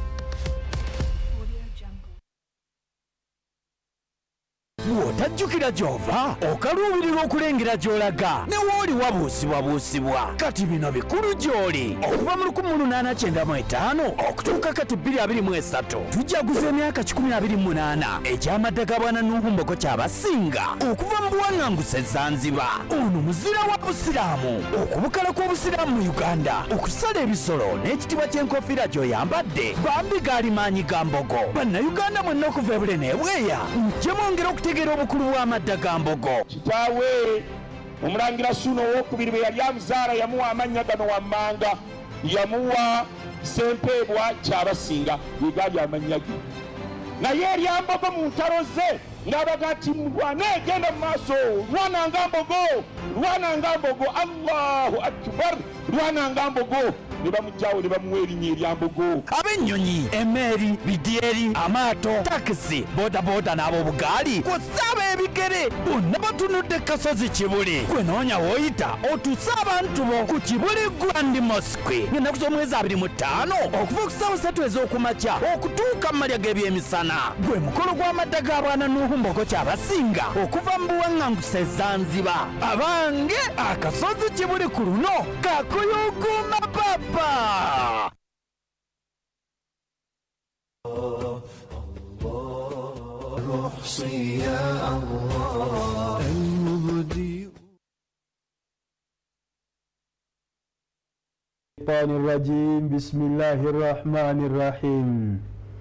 Bw'otajjukira gy'ova okaluubirirwa okulengera gy'olaga ne wooli wabuusibwabuusibwa. Kati bino bikulu gy'oli. Okuva mu 1895 okutuuka kati 2023 tujaguza emyaka 128 eky'amadda ga bwana Nuhu Mbogo Kyabasinga okuva mu buwaŋŋanguse Zanzibar. Ono muzira wa busiraamu, okubukala kw'obusiraamu mu Uganda, okusala ebisolo n'ekitiibwa ky'enkofiira gy'oyambadde bambi gaali maanyi ga Mbogo. Bannayuganda mwenna okuva ebule n'ebweya mujje mwongera okutegeera obukulu bw'amadda ga Mbogo. Kitaawe omulangira Ssuuna owookubiri bwe yali amuzaala yamuwa amannya gano wammanga yamuwa Sempebwa Kyabasinga yegali amannya ge naye eryambogo mu ntalo ze ng'abaga nti mulwane genda mu maaso lwananga mbogo Allahu akbar lwananga mbogo ne bamugyawo ne bamuwa erinnya eryambogo. Ab'ennyonyi, emmeeri, bidyeri, amaato, takisi, bodaboda n'ab'obugaali kw'ossa ab'ebigere bonna batunudde Kasozi Kibuli. Gwe noonya w'oyita otuuse abantu bo ku Kibuli Grand Mosque ng'ennaku z'omwezi 25 okuva ku ssaawa 3 ez'okumakya okutuuka mu malya g'ebyemisana. Gwe mukolo gw'amadda g'abaana Nuhu Mbogo Kyabasinga okuva mu buwaŋŋanguse Zanzibar. Abange akasozi Kibuli ku luno kakuyuguuma papa. الشيطان الرجيم بسم الله الرحمن الرحيم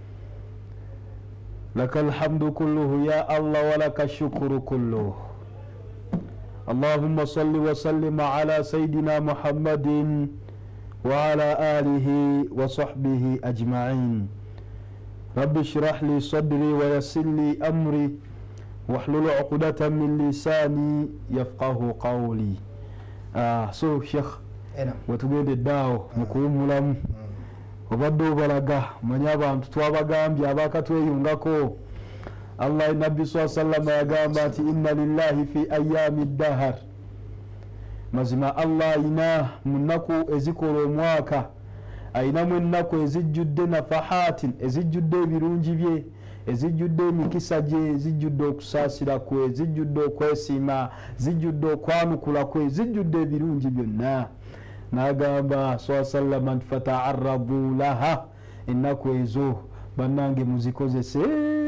لك الحمد كله يا الله ولك الشكر كله اللهم صل وسلم على سيدنا محمد وعلى آله وصحبه أجمعين رب اشرح لي صدري ويسر لي أمري واحلل عقدة من لساني يفقه قولي so شيخ wetugende ddaawo mukuwumulamu obadde obalaga manye abantu twabagambye abakatweyungako Allah nabbi sallama yagamba nti inna lillahi fi ayami ddahar mazima Allah ayina mu nnaku ezikola omwaka ayinamu ennaku ezijjudde nafahatin ezijjudde ebirungi bye ezijjudde emikisa gye ezijjudde okusaasira kwe ezijjudde okwesiima zijjudde okwanukula kwe ezijjudde ebirungi byonna nagamba sallama nti fataarabu laha ennaku ezo bannange muzikozese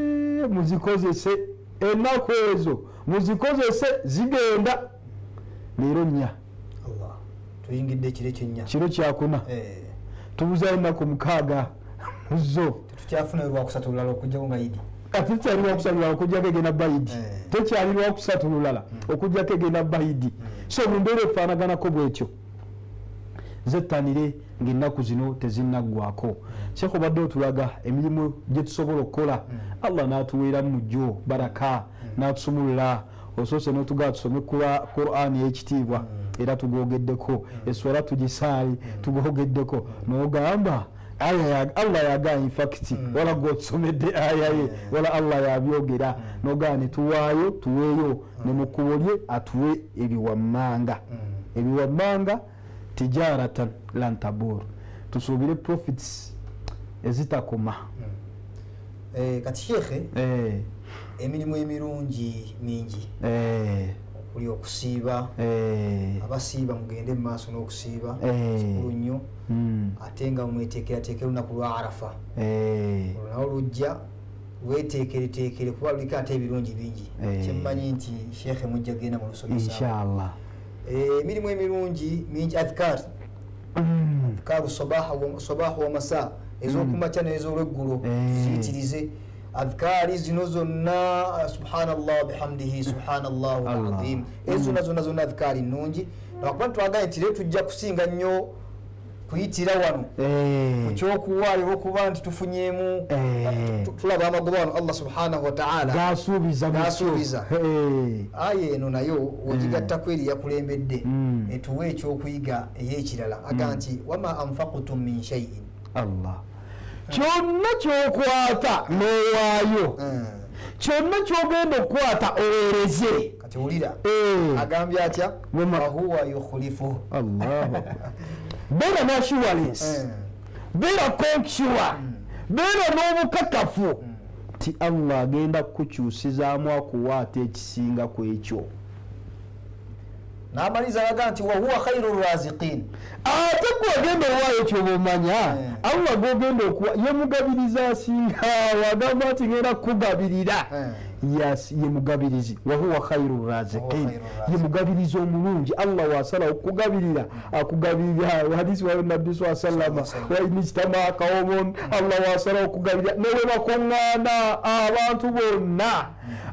ennaku ezo muzikozese zigenda leero nnya tuyingidde kiro kyakuna tubuzayo ennaku 6 zo tukyafuna olwakusatu lulala okujjako nga idi ate tukyali lwakusatu lulala okujjako egenda bayidi tekyali lwakusatu lulala okujjako egenda bayidi so mu mbeera efaanaganako bwetyo zettanire ng'ennaku zino tezinnaggwako Sheikh obadde otulaga emirimu gye tusobola okukola Allah n'atuweeramu mujjo baraka n'atusumulula osoose n'otugaa tusome Qur'ani y'ekitiibwa era tugogeddeko eswala tugisaali tugogeddeko n'ogamba Allah yagaa infacti wala gwotusomedde aya ye wala Allah yabyogera n'ogaa ne tuwaayo tuweeyo ne mu kkubo lye atuwe ebiwammanga tijaratan lan tabur tusuubire profits ezitakoma kati shekhe emirimu emirungi mingi okuli okusiiba abasiiba mugende mu maaso n'okusiiba kikulu nnyo ate nga mweteekerateekera olunaku lwa arafa olwo nawo lujja weteekereteekere kuba luliko ate ebirungi bingi kyemmanyi nti shekhe mujja genda mu lusomesa inshallah emirimu emirungi mingi adhkar sabaha wa masa ez'okumakya n'ez'olweggulo tuziyitirize adhkaari zino zonna subhanallah bihamdihi subhanallah alazim ezo zonna adhkaari nnungi nakuba twagaye nti leero tujja kusinga nnyo kuyitira wano kukyokuwaayo okuba nti tufunyeemu tulaba amagoba wano Allah subhanahu wa ta'ala gasuubiza aya eno nayo ogigattako eri yakulembedde etuwe ekyokuyiga ey'ekirala aga nti wama anfaqtum min shay'in Allah kyonna kyokwata n'owaayo kyonna kyogenda okukwata oweereze kati wulira agambye atya wahuwa yukhlifu Allah beera assurance beera conksure beera n'obukakafu ti Allah agenda kukukyusizaamu akuwaata ekisinga ku ekyo n'amaliza alaga nti wahuwa khairu raziqin ate gwagenda owaayo kyobomanya Allah gwogenda okuwa ye mugabiriza asinga wagamba nti ngenda kukugabirira yes ye mugabirizi wahuwa khairu raziqin ye mugabirizi omulungi Allah wasala okugabirira akugabirira hadisi wa nabbi sallallahu wa inistama qawmun Allah wasala okugabirira newe bakongana abantu bonna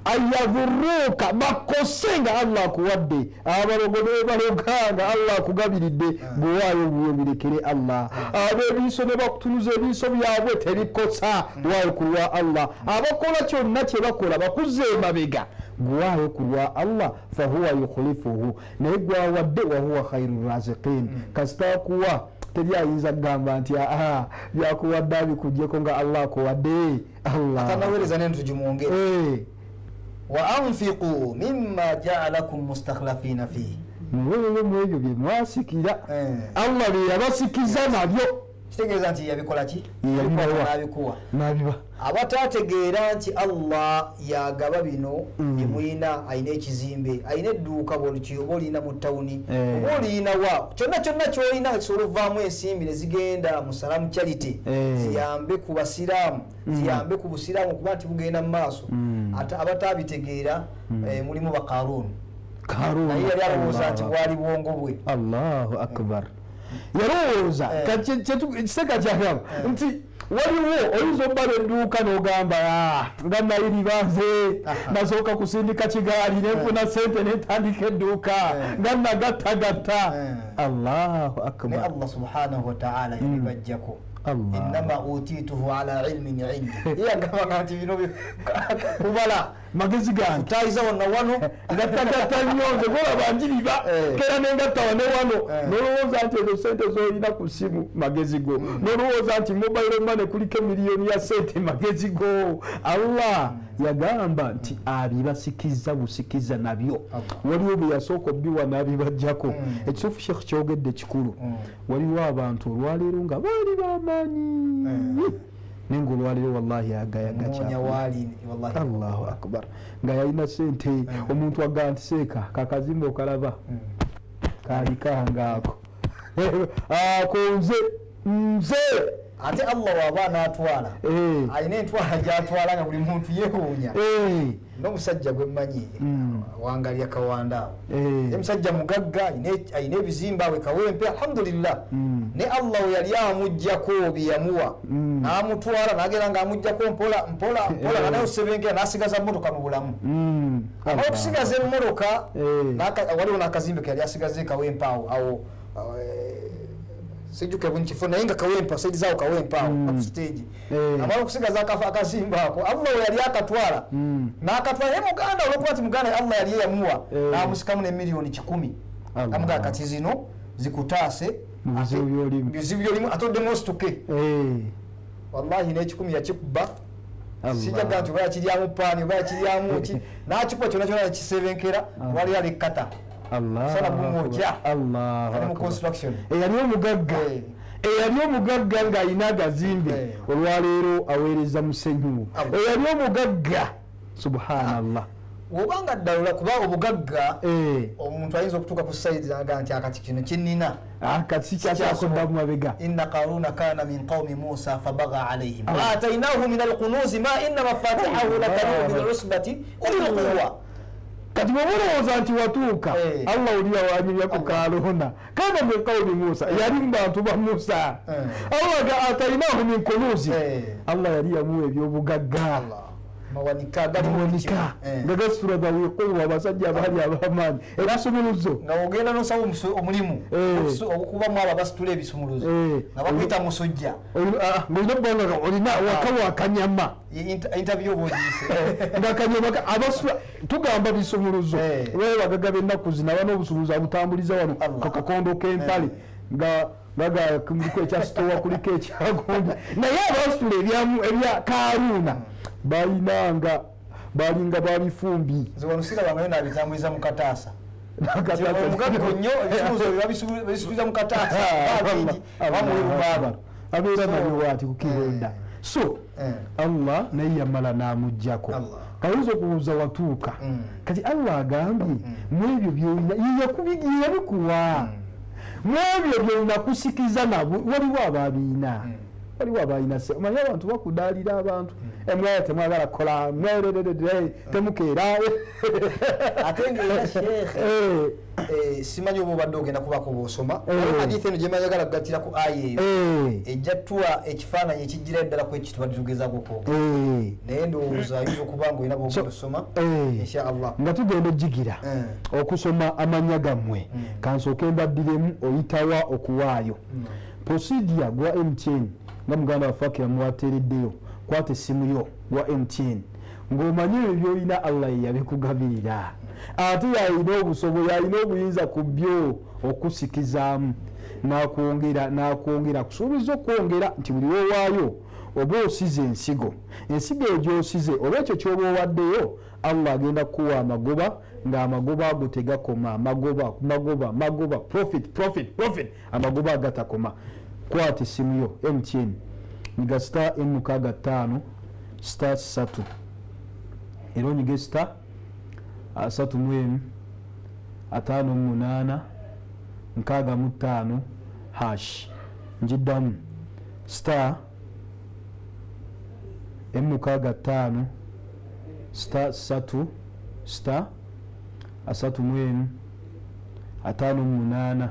ayadhuruka bakosenga Allah kuwadde abalogobe baloganga Allah kugabiridde bwaayo bubirekere Allah abebiso ne bakutunuza ebiso byabwe terikosa bwaayo kulwa Allah abakola kyonna kye bakola bakuze mabega gwayo kulwa Allah fahuwa yukhlifuhu naye gwawadde wahuwa khairu raziqin kasita kuwa teri ayinza kugamba nti byakuwadde abikugyeko nga Allah akuwadde Allah atanawereza nentugimuongere wa anfiqu mimma ja'alakum mustakhlafina fihi mu ebyo bye mwasikira Allah bye yabasikiza nabyo kitegeeza nti yabikola ki nabikuwa nabiba abatategeera nti Allah yagaba bino byemulina ayina ekizimbe ayina edduuka bwolukioba olina mu tawuni oba olina wa kyonna kyolina kisobola ovaamu ensimbi nezigenda mu salamu charity ziyambe ku basiraamu ziyambe ku busiraamu kuba nti bugenda mu maaso abatabitegeera mulimu bakaruuni naye yali alowooza nti bwali bwongo bwe. Allahu akbar. Yarowooza kiseka kyagamba nti waliwo oyinza obbala edduuka n'ogamba nga nayiri banze nasooka kusindika kigaali nenfuna sente netandika edduuka nga nagattagatta. Allahu akbar. ne Allah subhanahu wa ta'ala yabibajjako innama utituhu ala ilmin indi yagamba nti bino kubala magezi gange tayiza wonna wano gattagatta nyonze golaba njiriba kera nengatta wane wano nolowooza nti ezo sente zolina ku simu magezi go nolowooza nti mobile money kuliko miliyoni ya sente magezi go. Allah yagamba nti abibasikiza busikiza nabyo waliwo bwe yasooka obbiwa n'abibajjako ekisufu Sheikh kyogedde kikulu waliwo abantu olwaleero nga baali bamaanyi nenga olwaleero wallahi agayaga Allahu akbar nga yalina sente omuntu agamba nti seeka kakazimbe okalaba kaali kangaako ako nze ate Allah waba n'atwala alina entwala gy'atwala nga buli muntu yeewuunya n'omusajja gwe mmanyi wangalya kawanda awo omusajja mugagga alina ebizimba we kawempe alhamdulillah ne Allah we yali amuggyako bye yamuwa n'amutwala n'agenda ng'amuggyako mpola nga naye osebenkera n'asigaza mmotoka mu bulamu amala okusigaza emmotoka waliwo n'akazimbe ke yali asigaza ekawempe awo sijuke bunchifo naye nga kawempa saidi zao kawempa ku stage amala okusigaza akazimba ako Allah yali akatwala n'akatwala muganda olw'okuba muganda Allah yali yamuwa n'amusikamu ne miliyoni 10 amuga kati zino zikutaase bizibu byolimu atodde mostuke wallahi ne10 yakikuba sijaga nti baya kiryamu paani baya kiryamu ki n'akikuba kyona kisebenkera wali ali kata Allah mu construction eyali omugagga nga alina agazimbe olwaleero aweereza musenyu eyali omugagga subhanallah obanga ddalula kuba obugagga omuntu ayinza okutuuka ku saidi naga nti akati kino kinnina akati kyakyakodda mu mabega inna qaruna kana min qaumi musa fabagha alayhim wa atainahu min alqunuzi ma inna mafatihahu latanu bil'usbati ulil quwwa kati bw'olowooza nti watuuka Allah oli yawanyirya ku Karuna kana min qaumi Musa yali mu bantu ba Musa Allah ga atainahu min kunuzi Allah yali yamuwa ebyobugagga mawanika nga gasula bawe kuwa abasajja abaali ab'amaanyi ebisumuluzo nga ogenda n'osaba omulimu okubamu abo abasitula ebisumuluzo nga bakuyita musujja ng'olina bbanga olina wakawa akanyama interview oba ogiise ng'akanyama abasula tugamba bisumuluzo olwayo bagaga b'ennaku zino abana obusumuluzo abutambuliza wano kakakondo k'empale nga baga kuliko ekyasitowa kuliko ekyagondi naye abasitula ebya Karuna balinga babifumbi ziwanusira bangayo nabitambuliza mu kataasa omugaggo nnyo ebisumuzo babisubiza mu kataasa abeera nabyo bwati kukironda so Allah naye yamala n'amuggyako kayinza okubuuza watuuka kati Allah agambye mu ebyo byolina yabikuwa mu ebyo byolina kusikiza nabo waliwo ababiina omanyi abantu bakudaalira abantu emwaya temwagala kukola temukeera ate ng'era sheekhe simanyi oba obadde ogenda kubaako bw'osoma hadithi eno gyemayagala kugatira ku aya eyo ejja tuwa ekifaananyi ekijjira ddala ku ekitubadde tugezaakoko naye ndowooza ayinza okuba nga olina bwogenda osoma inshaallah nga tugenda ojjigira okusoma amannya gammwe kansooke mbaddiremu oyitawa okuwaayo prosidia gwa MTN nga muganda waffe akira muwateereddeyo kwata essimu yo gwa MTN ng'omanyi ebyo byolina Allah yabikugabirira ate yalina obusobozi yalina obuyinza ku byo okusikizaamu nakwongera kusuubiza okwongera nti buli wowaayo oba osize ensigo eyo gy'osize oba ekyo ky'oba owaddeyo Allah agenda kukuwa amagoba ng'amagoba ago tegakoma magoba profit amagoba agatakoma kwata essimu yo MTN nyiga star M65 star 3 era onyige star 3 5 8 hash njiddamu star M65 star 3 star 3 5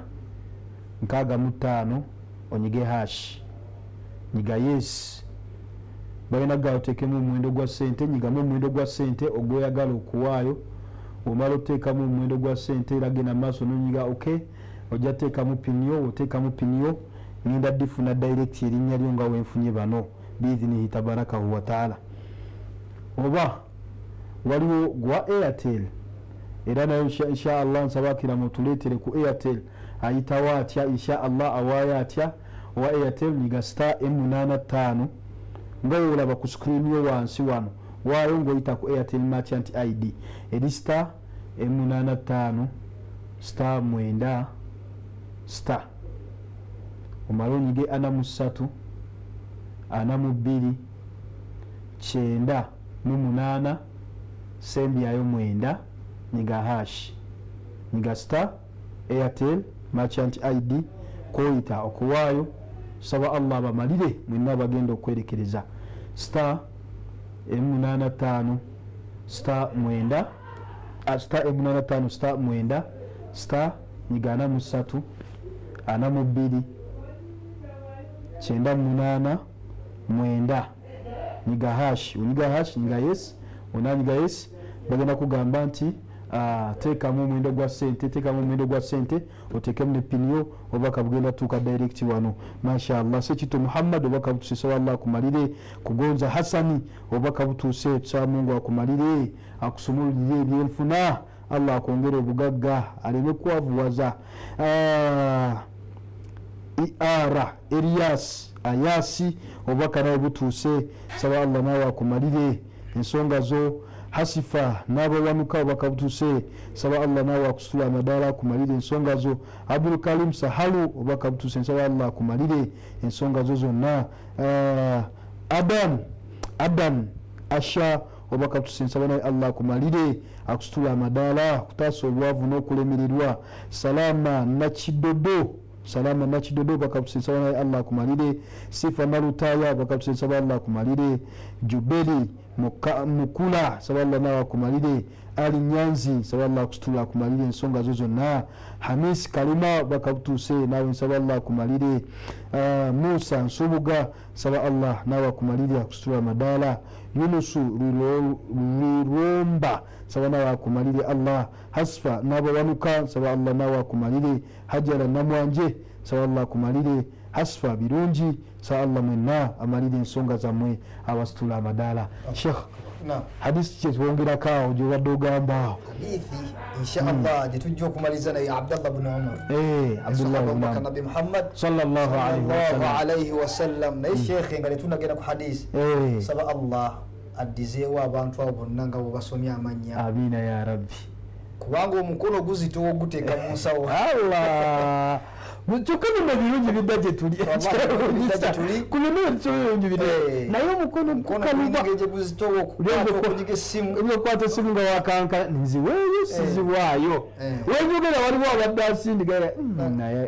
8 onyige hash nyiga yes balina gawo tekemu omuwendo gwa ssente nyigamu omuwendo gwa ssente ogweyagala okuwaayo omala oteekamu omuwendo gwa ssente era genda maaso nonyiga ok ojja teekamu piniyo oteekamu piniyo ngenda difuna direct erinnya lyo nga wenfunye bano biidhinihi tabarakahu wataala oba waliwo gwa Airtel era nayo inshaallah nsabakira mutuleetere ku Airtel ayitawo atya inshaallah awaayo atya owa Airtel nyiga star M85 nga olaba ku screen yo wansi wano waayo ng'oyita ku Airtel Merchant ID eri star M85 star 9 star omala onyige 43 42 9 sembyayo 9 nyiga hash nyiga star Airtel Merchant ID koyita okuwaayo saba Allah bamalire mwenna bagenda okwerekereza star M85 star 9 star M85 star 9 star nyiga 43 42 9 nyiga hash unyiga hash nyiga yes onanyiga yes bagenda kugamba nti teekamu omuwendo gwa ssente oteekemu ne piniyo oba kabugenda tuuka direct wano mashallah sekito Muhammad oba kabutuuse Allah akumalire kugonza Hasani oba kabutuuse kyamungu akumalire akusumulire ebyenfuna Allah akwongere obugagga aleme kwavuwaza Elias Ayasi oba kana obutuuse saba Allah nawe akumalire ensonga zo Hasifa n'abawanuka obakabutuuse saba Allah nawe akusitula amadaala akumalire ensonga zo Abdul Karim Sahalu obakabutuuse nsaba Allah akumalire ensonga zo zonna Adam Asha obakabutuuse nsaba nawe Allah akumalire akusitula amadaala kutaasa obwavu n'okulemererwa Salama Nakidodo bakabutuuse naye Allah akumalire Sifa Narutaya bakabutuuse Allah akumalire Jubeli Mukula saba Allah nawe akumalire Ali Nyanzi saba Allah akusitula akumalire ensonga zo zonna Hamis Kalima bakabutuuse nawe nsaba Allah akumalire Musa Nsubuga saba Allah nawe akumalire akusitula amadaala Yunusu Liromba saba nawe akumalire Allah Hasfa n'abawanuka saba Allah nawe akumalire Hajara Namwanje saba Allah akumalire Hasfa birungi saba Allah mwenna amalire ensonga zammwe abasitula amadaala Sheikh hadisi kyetwongerako awo gyobadde ogamba hadithi inshaallah gyetujja okumaliza naye Abdallah bin Umar Nabi Muhammad sallallahu alaihi wasallam naye Sheikh nga netunagenda ku hadisi saba Allah addizeewo abantu abo bonna nga bwebasomye amannya amina ya rabbi kubanga omukono guzitowa oguteeka mu nsawo Allah kyokka bino birungi bidda gye tuli naye omukono gukalubaokwata essimu nga wakanka nziweeyo siziwaayo wenyogera waliwo abadde asindigaa naye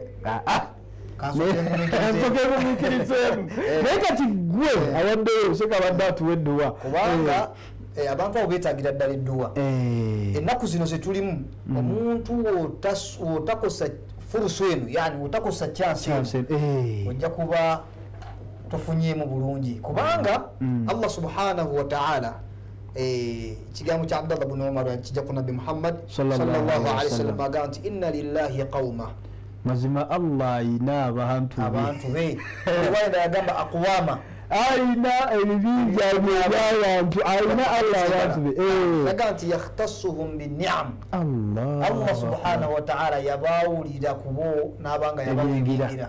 kansokemumikirizeemu naye kati gwe awaddeyo oseka abadde atuweddewa kubanga abantu abo beetagira ddala edduwa ennaku zino zetulimu omuntu otakosa furusu eno yani otakosa chansi ojja kuba tofunyeemu bulungi kubanga Allah subhanahu wa ta'ala kigambo kya Abdallah ibn Umar kijja ku Nabi Muhammad sallallahu alaihi wasallam agamba nti inna lillahi qauma mazima Allah ina abantu be wayna yagamba aqwama aina ebibinja by'abantu aina Allah abantu be yagamba nti yakhtassuhum binni'am Allah subhanahu wa ta'ala yabawulira kubo n'abanga yabawulira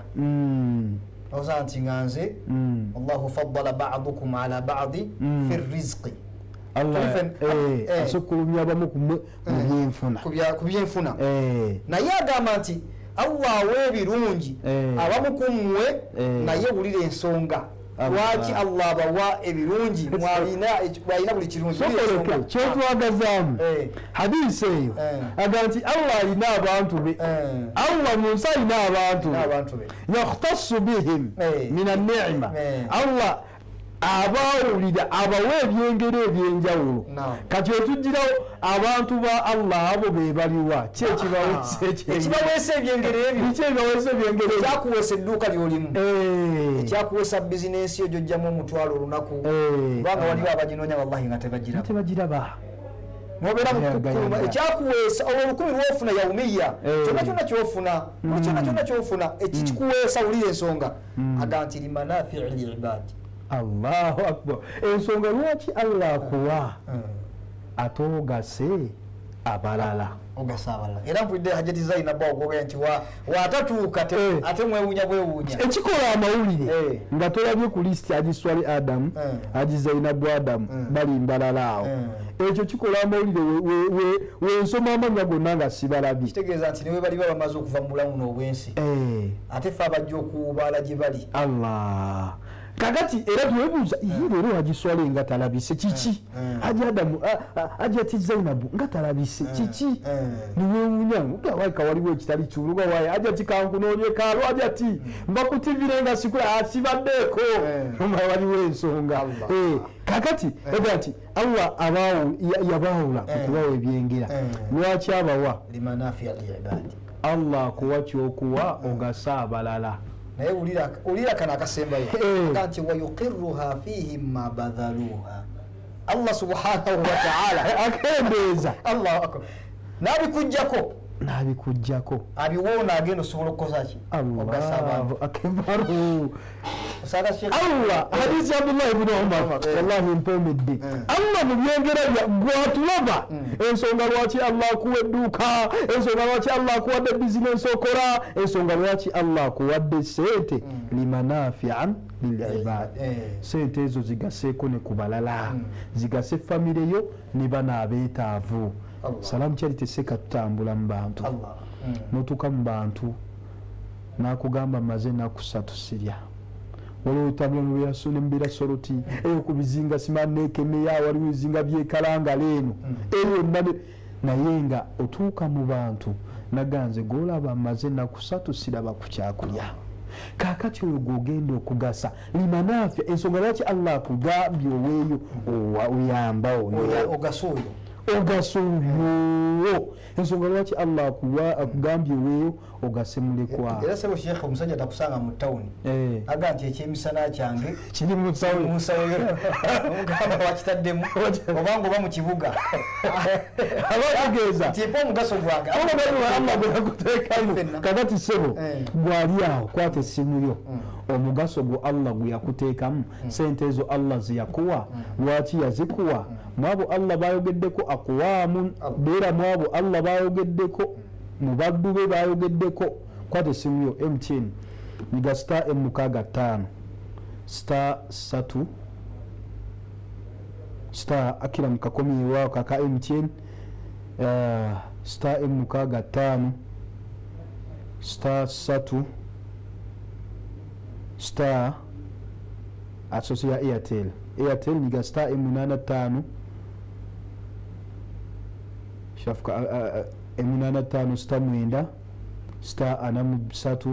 nti nganze Allahu faddala ba'dukum ala ba'di fi rizqi asokulumya abamu ku byenfuna naye agamba nti Allah w'ebirungi abamu ku mmwe naye wulira ensonga lwaki Allah abawa ebirungi mwalina buli kirungi kyotwagazaamu hadisi eyo aga nti Allah alina abantu be Allah munsi alina abantu be yakhtassu bihim min an-ni'ma Allah abawulira abawa ebyengero ebyenjawulo kati otugirawo abantu ba Allah abo be baliwa ekibaweesa ebyengero ebyo ekyakuweesa edduuka lyolimu ekyakuweesa bizinensi yo gyojjamu omutwalo olunaku kubanga waliwo abaginoonya wallahi nga tebagiraba nobeera ekyakuweesa olwo 10 lwofuna yaumiya kyonna kyonna kyofuna ekikikuweesa wulira ensonga aga nti limanafi'i liibadi Allahu akbar ensonga lwaki Allah akuwa atogase abalala era mpulidde hajati Zainab ogogera nti watatuuka ate mwewuunya bwewuunya ekikola amawulire nga tolabye ku lisiti agiswali Adamu agi Zainabu Adamu bali mbalala awo ekyo kikola amawulire wensoma amanya gonna nga sibalabye kitegeeza nti niwe bali bamaze okuva mu bulamu n'obwensi ate fe abajja okubaala gye bali Allah kakati era tuwebuuza leero wagiswale nga talabise kiki aji Adamu aji ati Zainabu nga talabise kiki niwewuunya gawaika waliwo ekitali kiwuluga waaye aji ati kankunoonye kaalo aji ati mbakutivire nga sikula asibaddeeko waliwo ensonga kakati ega nti Allah yabaawula okubawa ebyengera lwaki abawa Allah akuwa kyokuwa ogasa abalala naye ulira kana akasembayo nti wayuqirruha fihim ma badhaluha Allah subhanahu wa ta'ala akendeza Allahu akbar nabikujjako abiwoona agenda osobola okukoza ki Allahu akbar Allah hadisi Abdullah ibn Umar wallahi mpomedde Allah mu byengera gwatulaba ensonga lwaki Allah akuwa edduuka ensonga lwaki Allah akuwadde bizinesi okola ensonga lwaki Allah akuwadde sente limanafi'an lil'ibad sente ezo zigaseeko ne ku balala zigase famire yo ne bana abeetaavu salamu kyali teseka tutambula mu bantu notuuka mu bantu nakugamba maze naku 3 sirya waliwo otambula mubeera sone mubeera soroti eyo ku bizinga simanekemeya waliwo bizinga byekalanga leeno eyo naye nga otuuka mu bantu naganze golaba maze naku 3 siraba ku kyakulya kakati oyo gwogenda okugasa limanafi ensonga lwaki Allah akugambye oweeyo oyamba oyo ogasa oyo ogasoyo ensonga lwaki Allah akugambye weeyo ogase mulekwa era sebo Sheikh omusajja takusanga mu town aga nti ekyemisana kyange kiri mu nsawo omugamba wakitaddemu obanga oba mu kibuga abategeeza tipo omugaso gwange Allah gweyakuteekamu kakati sebo gwali awo kwata essimu yo omugaso gwo Allah gwe yakuteekamu sente ezo Allah ziyakuwa lwaki yazikuwa mwabo Allah bayogeddeko aqwamun beera mwabo Allah bayogeddeko mubaddu be bayogeddeko kwata essimu yo MTN niga star M65 star 3 star akira mukakomi wao kaka MTN star M65 star 3 star asosi ya Airtel niga star M85 shafuka M85 star 9 star 43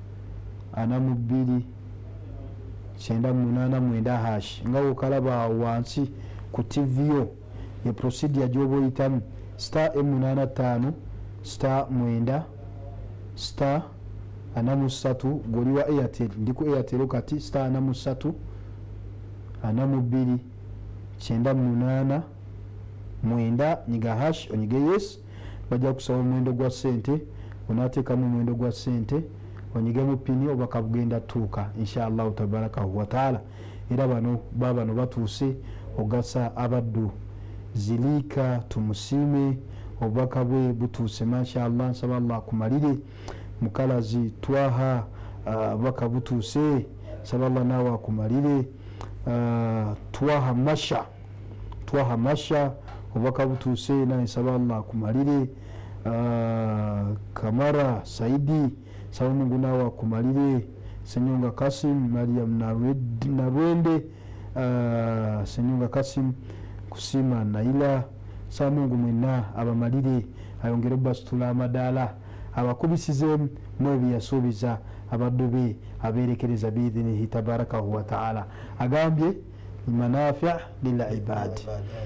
42 9 hash nga okalaba wansi ku TV yo ye procedure gyoba oyitamu star M85 star 9 star 43 goli wa Airtel ndi ku Airtel kati star 43 42 98 mwenda nyiga hash onyige yes bajja kusaba mwendo gwa sente onateekamu mwendo gwa sente onyigemu pini oba kabugenda tuuka inshallah tabaraka wa taala era bano babano batuuse ogasa abaddu zilika tumusiime obubaka bwe butuuse mashallah nsaba Allah akumalire mukalazi twaha obubaka butuuse nsaba Allah naawe akumalire twaha masha obubaka butuuse naye nsaba Allah akumalire Kamara Saidi nsaba Mungu naawe akumalire Senyonga Kasim Mariam Narwende Senyonga Kasim Kusima Naila nsaba Mungu mwenna abamalire ayongere basitula amadaala abakubisize mwe byasuubiza abaddu be aberekereza biidhinihi tabarakahu wa taala agambye manafi' lil ibad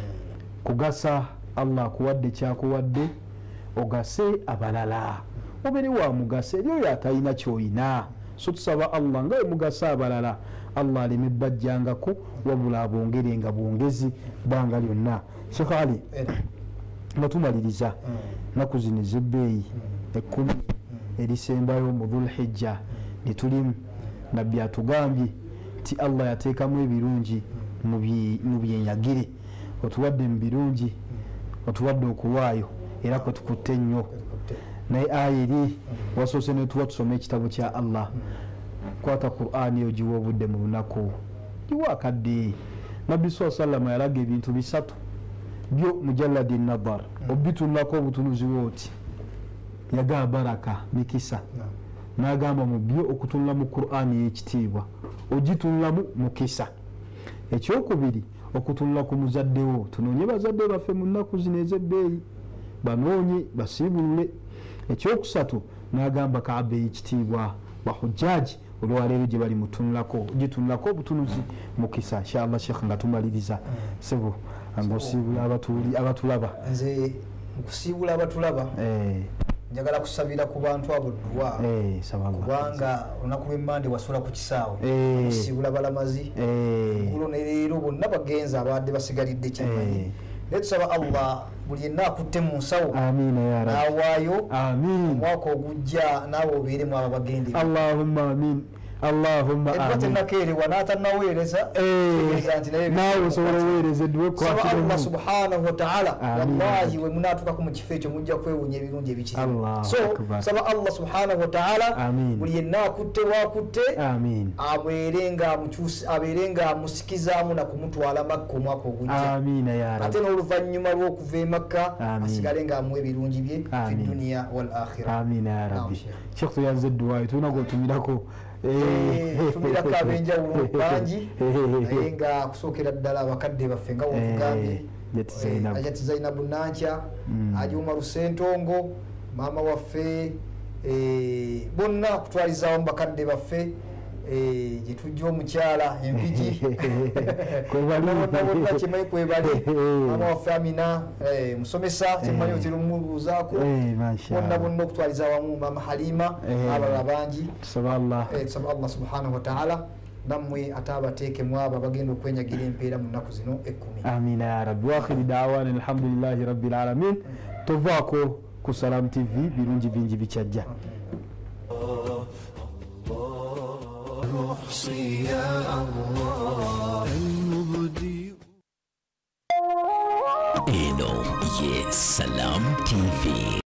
kugasa Allah kuwadde kyakuwadde ogase abalala obere wa mugase eriyo yatalina kyoyina so tusaba Allah nga mugasa abalala Allah alimebajjangako wabula abongerenga bwongezi banga lyonna Sheikh Ali natumaliriza naku zino ez'ebbeeyi 10 erisembayo mu Dhulhijja nitulimu nabbi atugambye ti Allah yateekamu ebirungi mu byenyagire otuwadde mu birungi otuwadde okuwaayo era kwe tukutte nnyo naye aya eri wasoose ne tuwa tusome ekitabo kya Allah kwata Qur'ani eyo giwa obudde mu lunaku giwa akadde nabbi sallama yalaga ebintu bisatu byo mujalladi nadar obitunulako obutunuzi bwoti yagaa baraka mikisa n'agamba mu byo okutunula mu Qur'ani y'ekitiibwa ogitunulamu mukisa ekyokubiri okutunula ku muzaddewo tunoonye bazadde baffe mu nnaku zino ez'ebbeeyi banoonye basiibulule ekyokusatu n'agamba Kaaba y'ekitiibwa bahujjaaji olwaleero gye bali mutunulako gitunulako obutunuzi mukisa inshallah Sheikh nga tumaliriza sebo ng'osiibula abatulaba nze nkusiibula abatulaba njagala kusabira ku bantu abo dduwa kubanga olunaku lw'emmande wasula ku kisaawe kusiibula balamazi gulo ne leero bonna bagenza abadde basigalidde kyammanyi naye tusaba Allah buli yenna akutte mu nsawo n'awaayo omwaka ogujja naawe obeeremu abo bagendera Allahumma amin Allahumma amin nakeerewa n'atannaweereza naawe osobola oweereza edduwe saba Allah subhanahu wa ta'ala wallahi we munaatuukako mu kifo ekyo mujja kwewuunya ebirungi ebikirimu so saba Allah subhanahu wa ta'ala buli yenna akutte waakutte abeerenga amusikizaamu na kumutwala Makka omwaka ogujja ate n'oluvannyuma lw'okuva e Makka asigale ng'amuwa ebirungi bye fi dunya wal akhira amina ya rabbi Sheikh tuyanze edduwa tulina gwotumirako tumirako ab'enjawulo bangi naye nga kusookera ddala abakadde baffe nga wotugambye Ajati Zainabu Nankya Ajuma Lusentongo maama waffe bonna kutwalizaawo mu bakadde baffe gye tujja omukyala empiki bonna kimanyi kwebali maama waffe Amina musomesa kimanyi okirumubuuzaako bonna okutwaliza awamu maama Halima abalala bangi tusaba Allah subhanahu wa ta'ala nammwe ate abateekemu abo abagenda okwenyagira empeera mu nnaku zino 10 amina ya rabbi waakhiri daawana alhamdulillahi rabbil alamin tovaako ku Salam TV birungi bingi bikyajja eno ye Salam TV.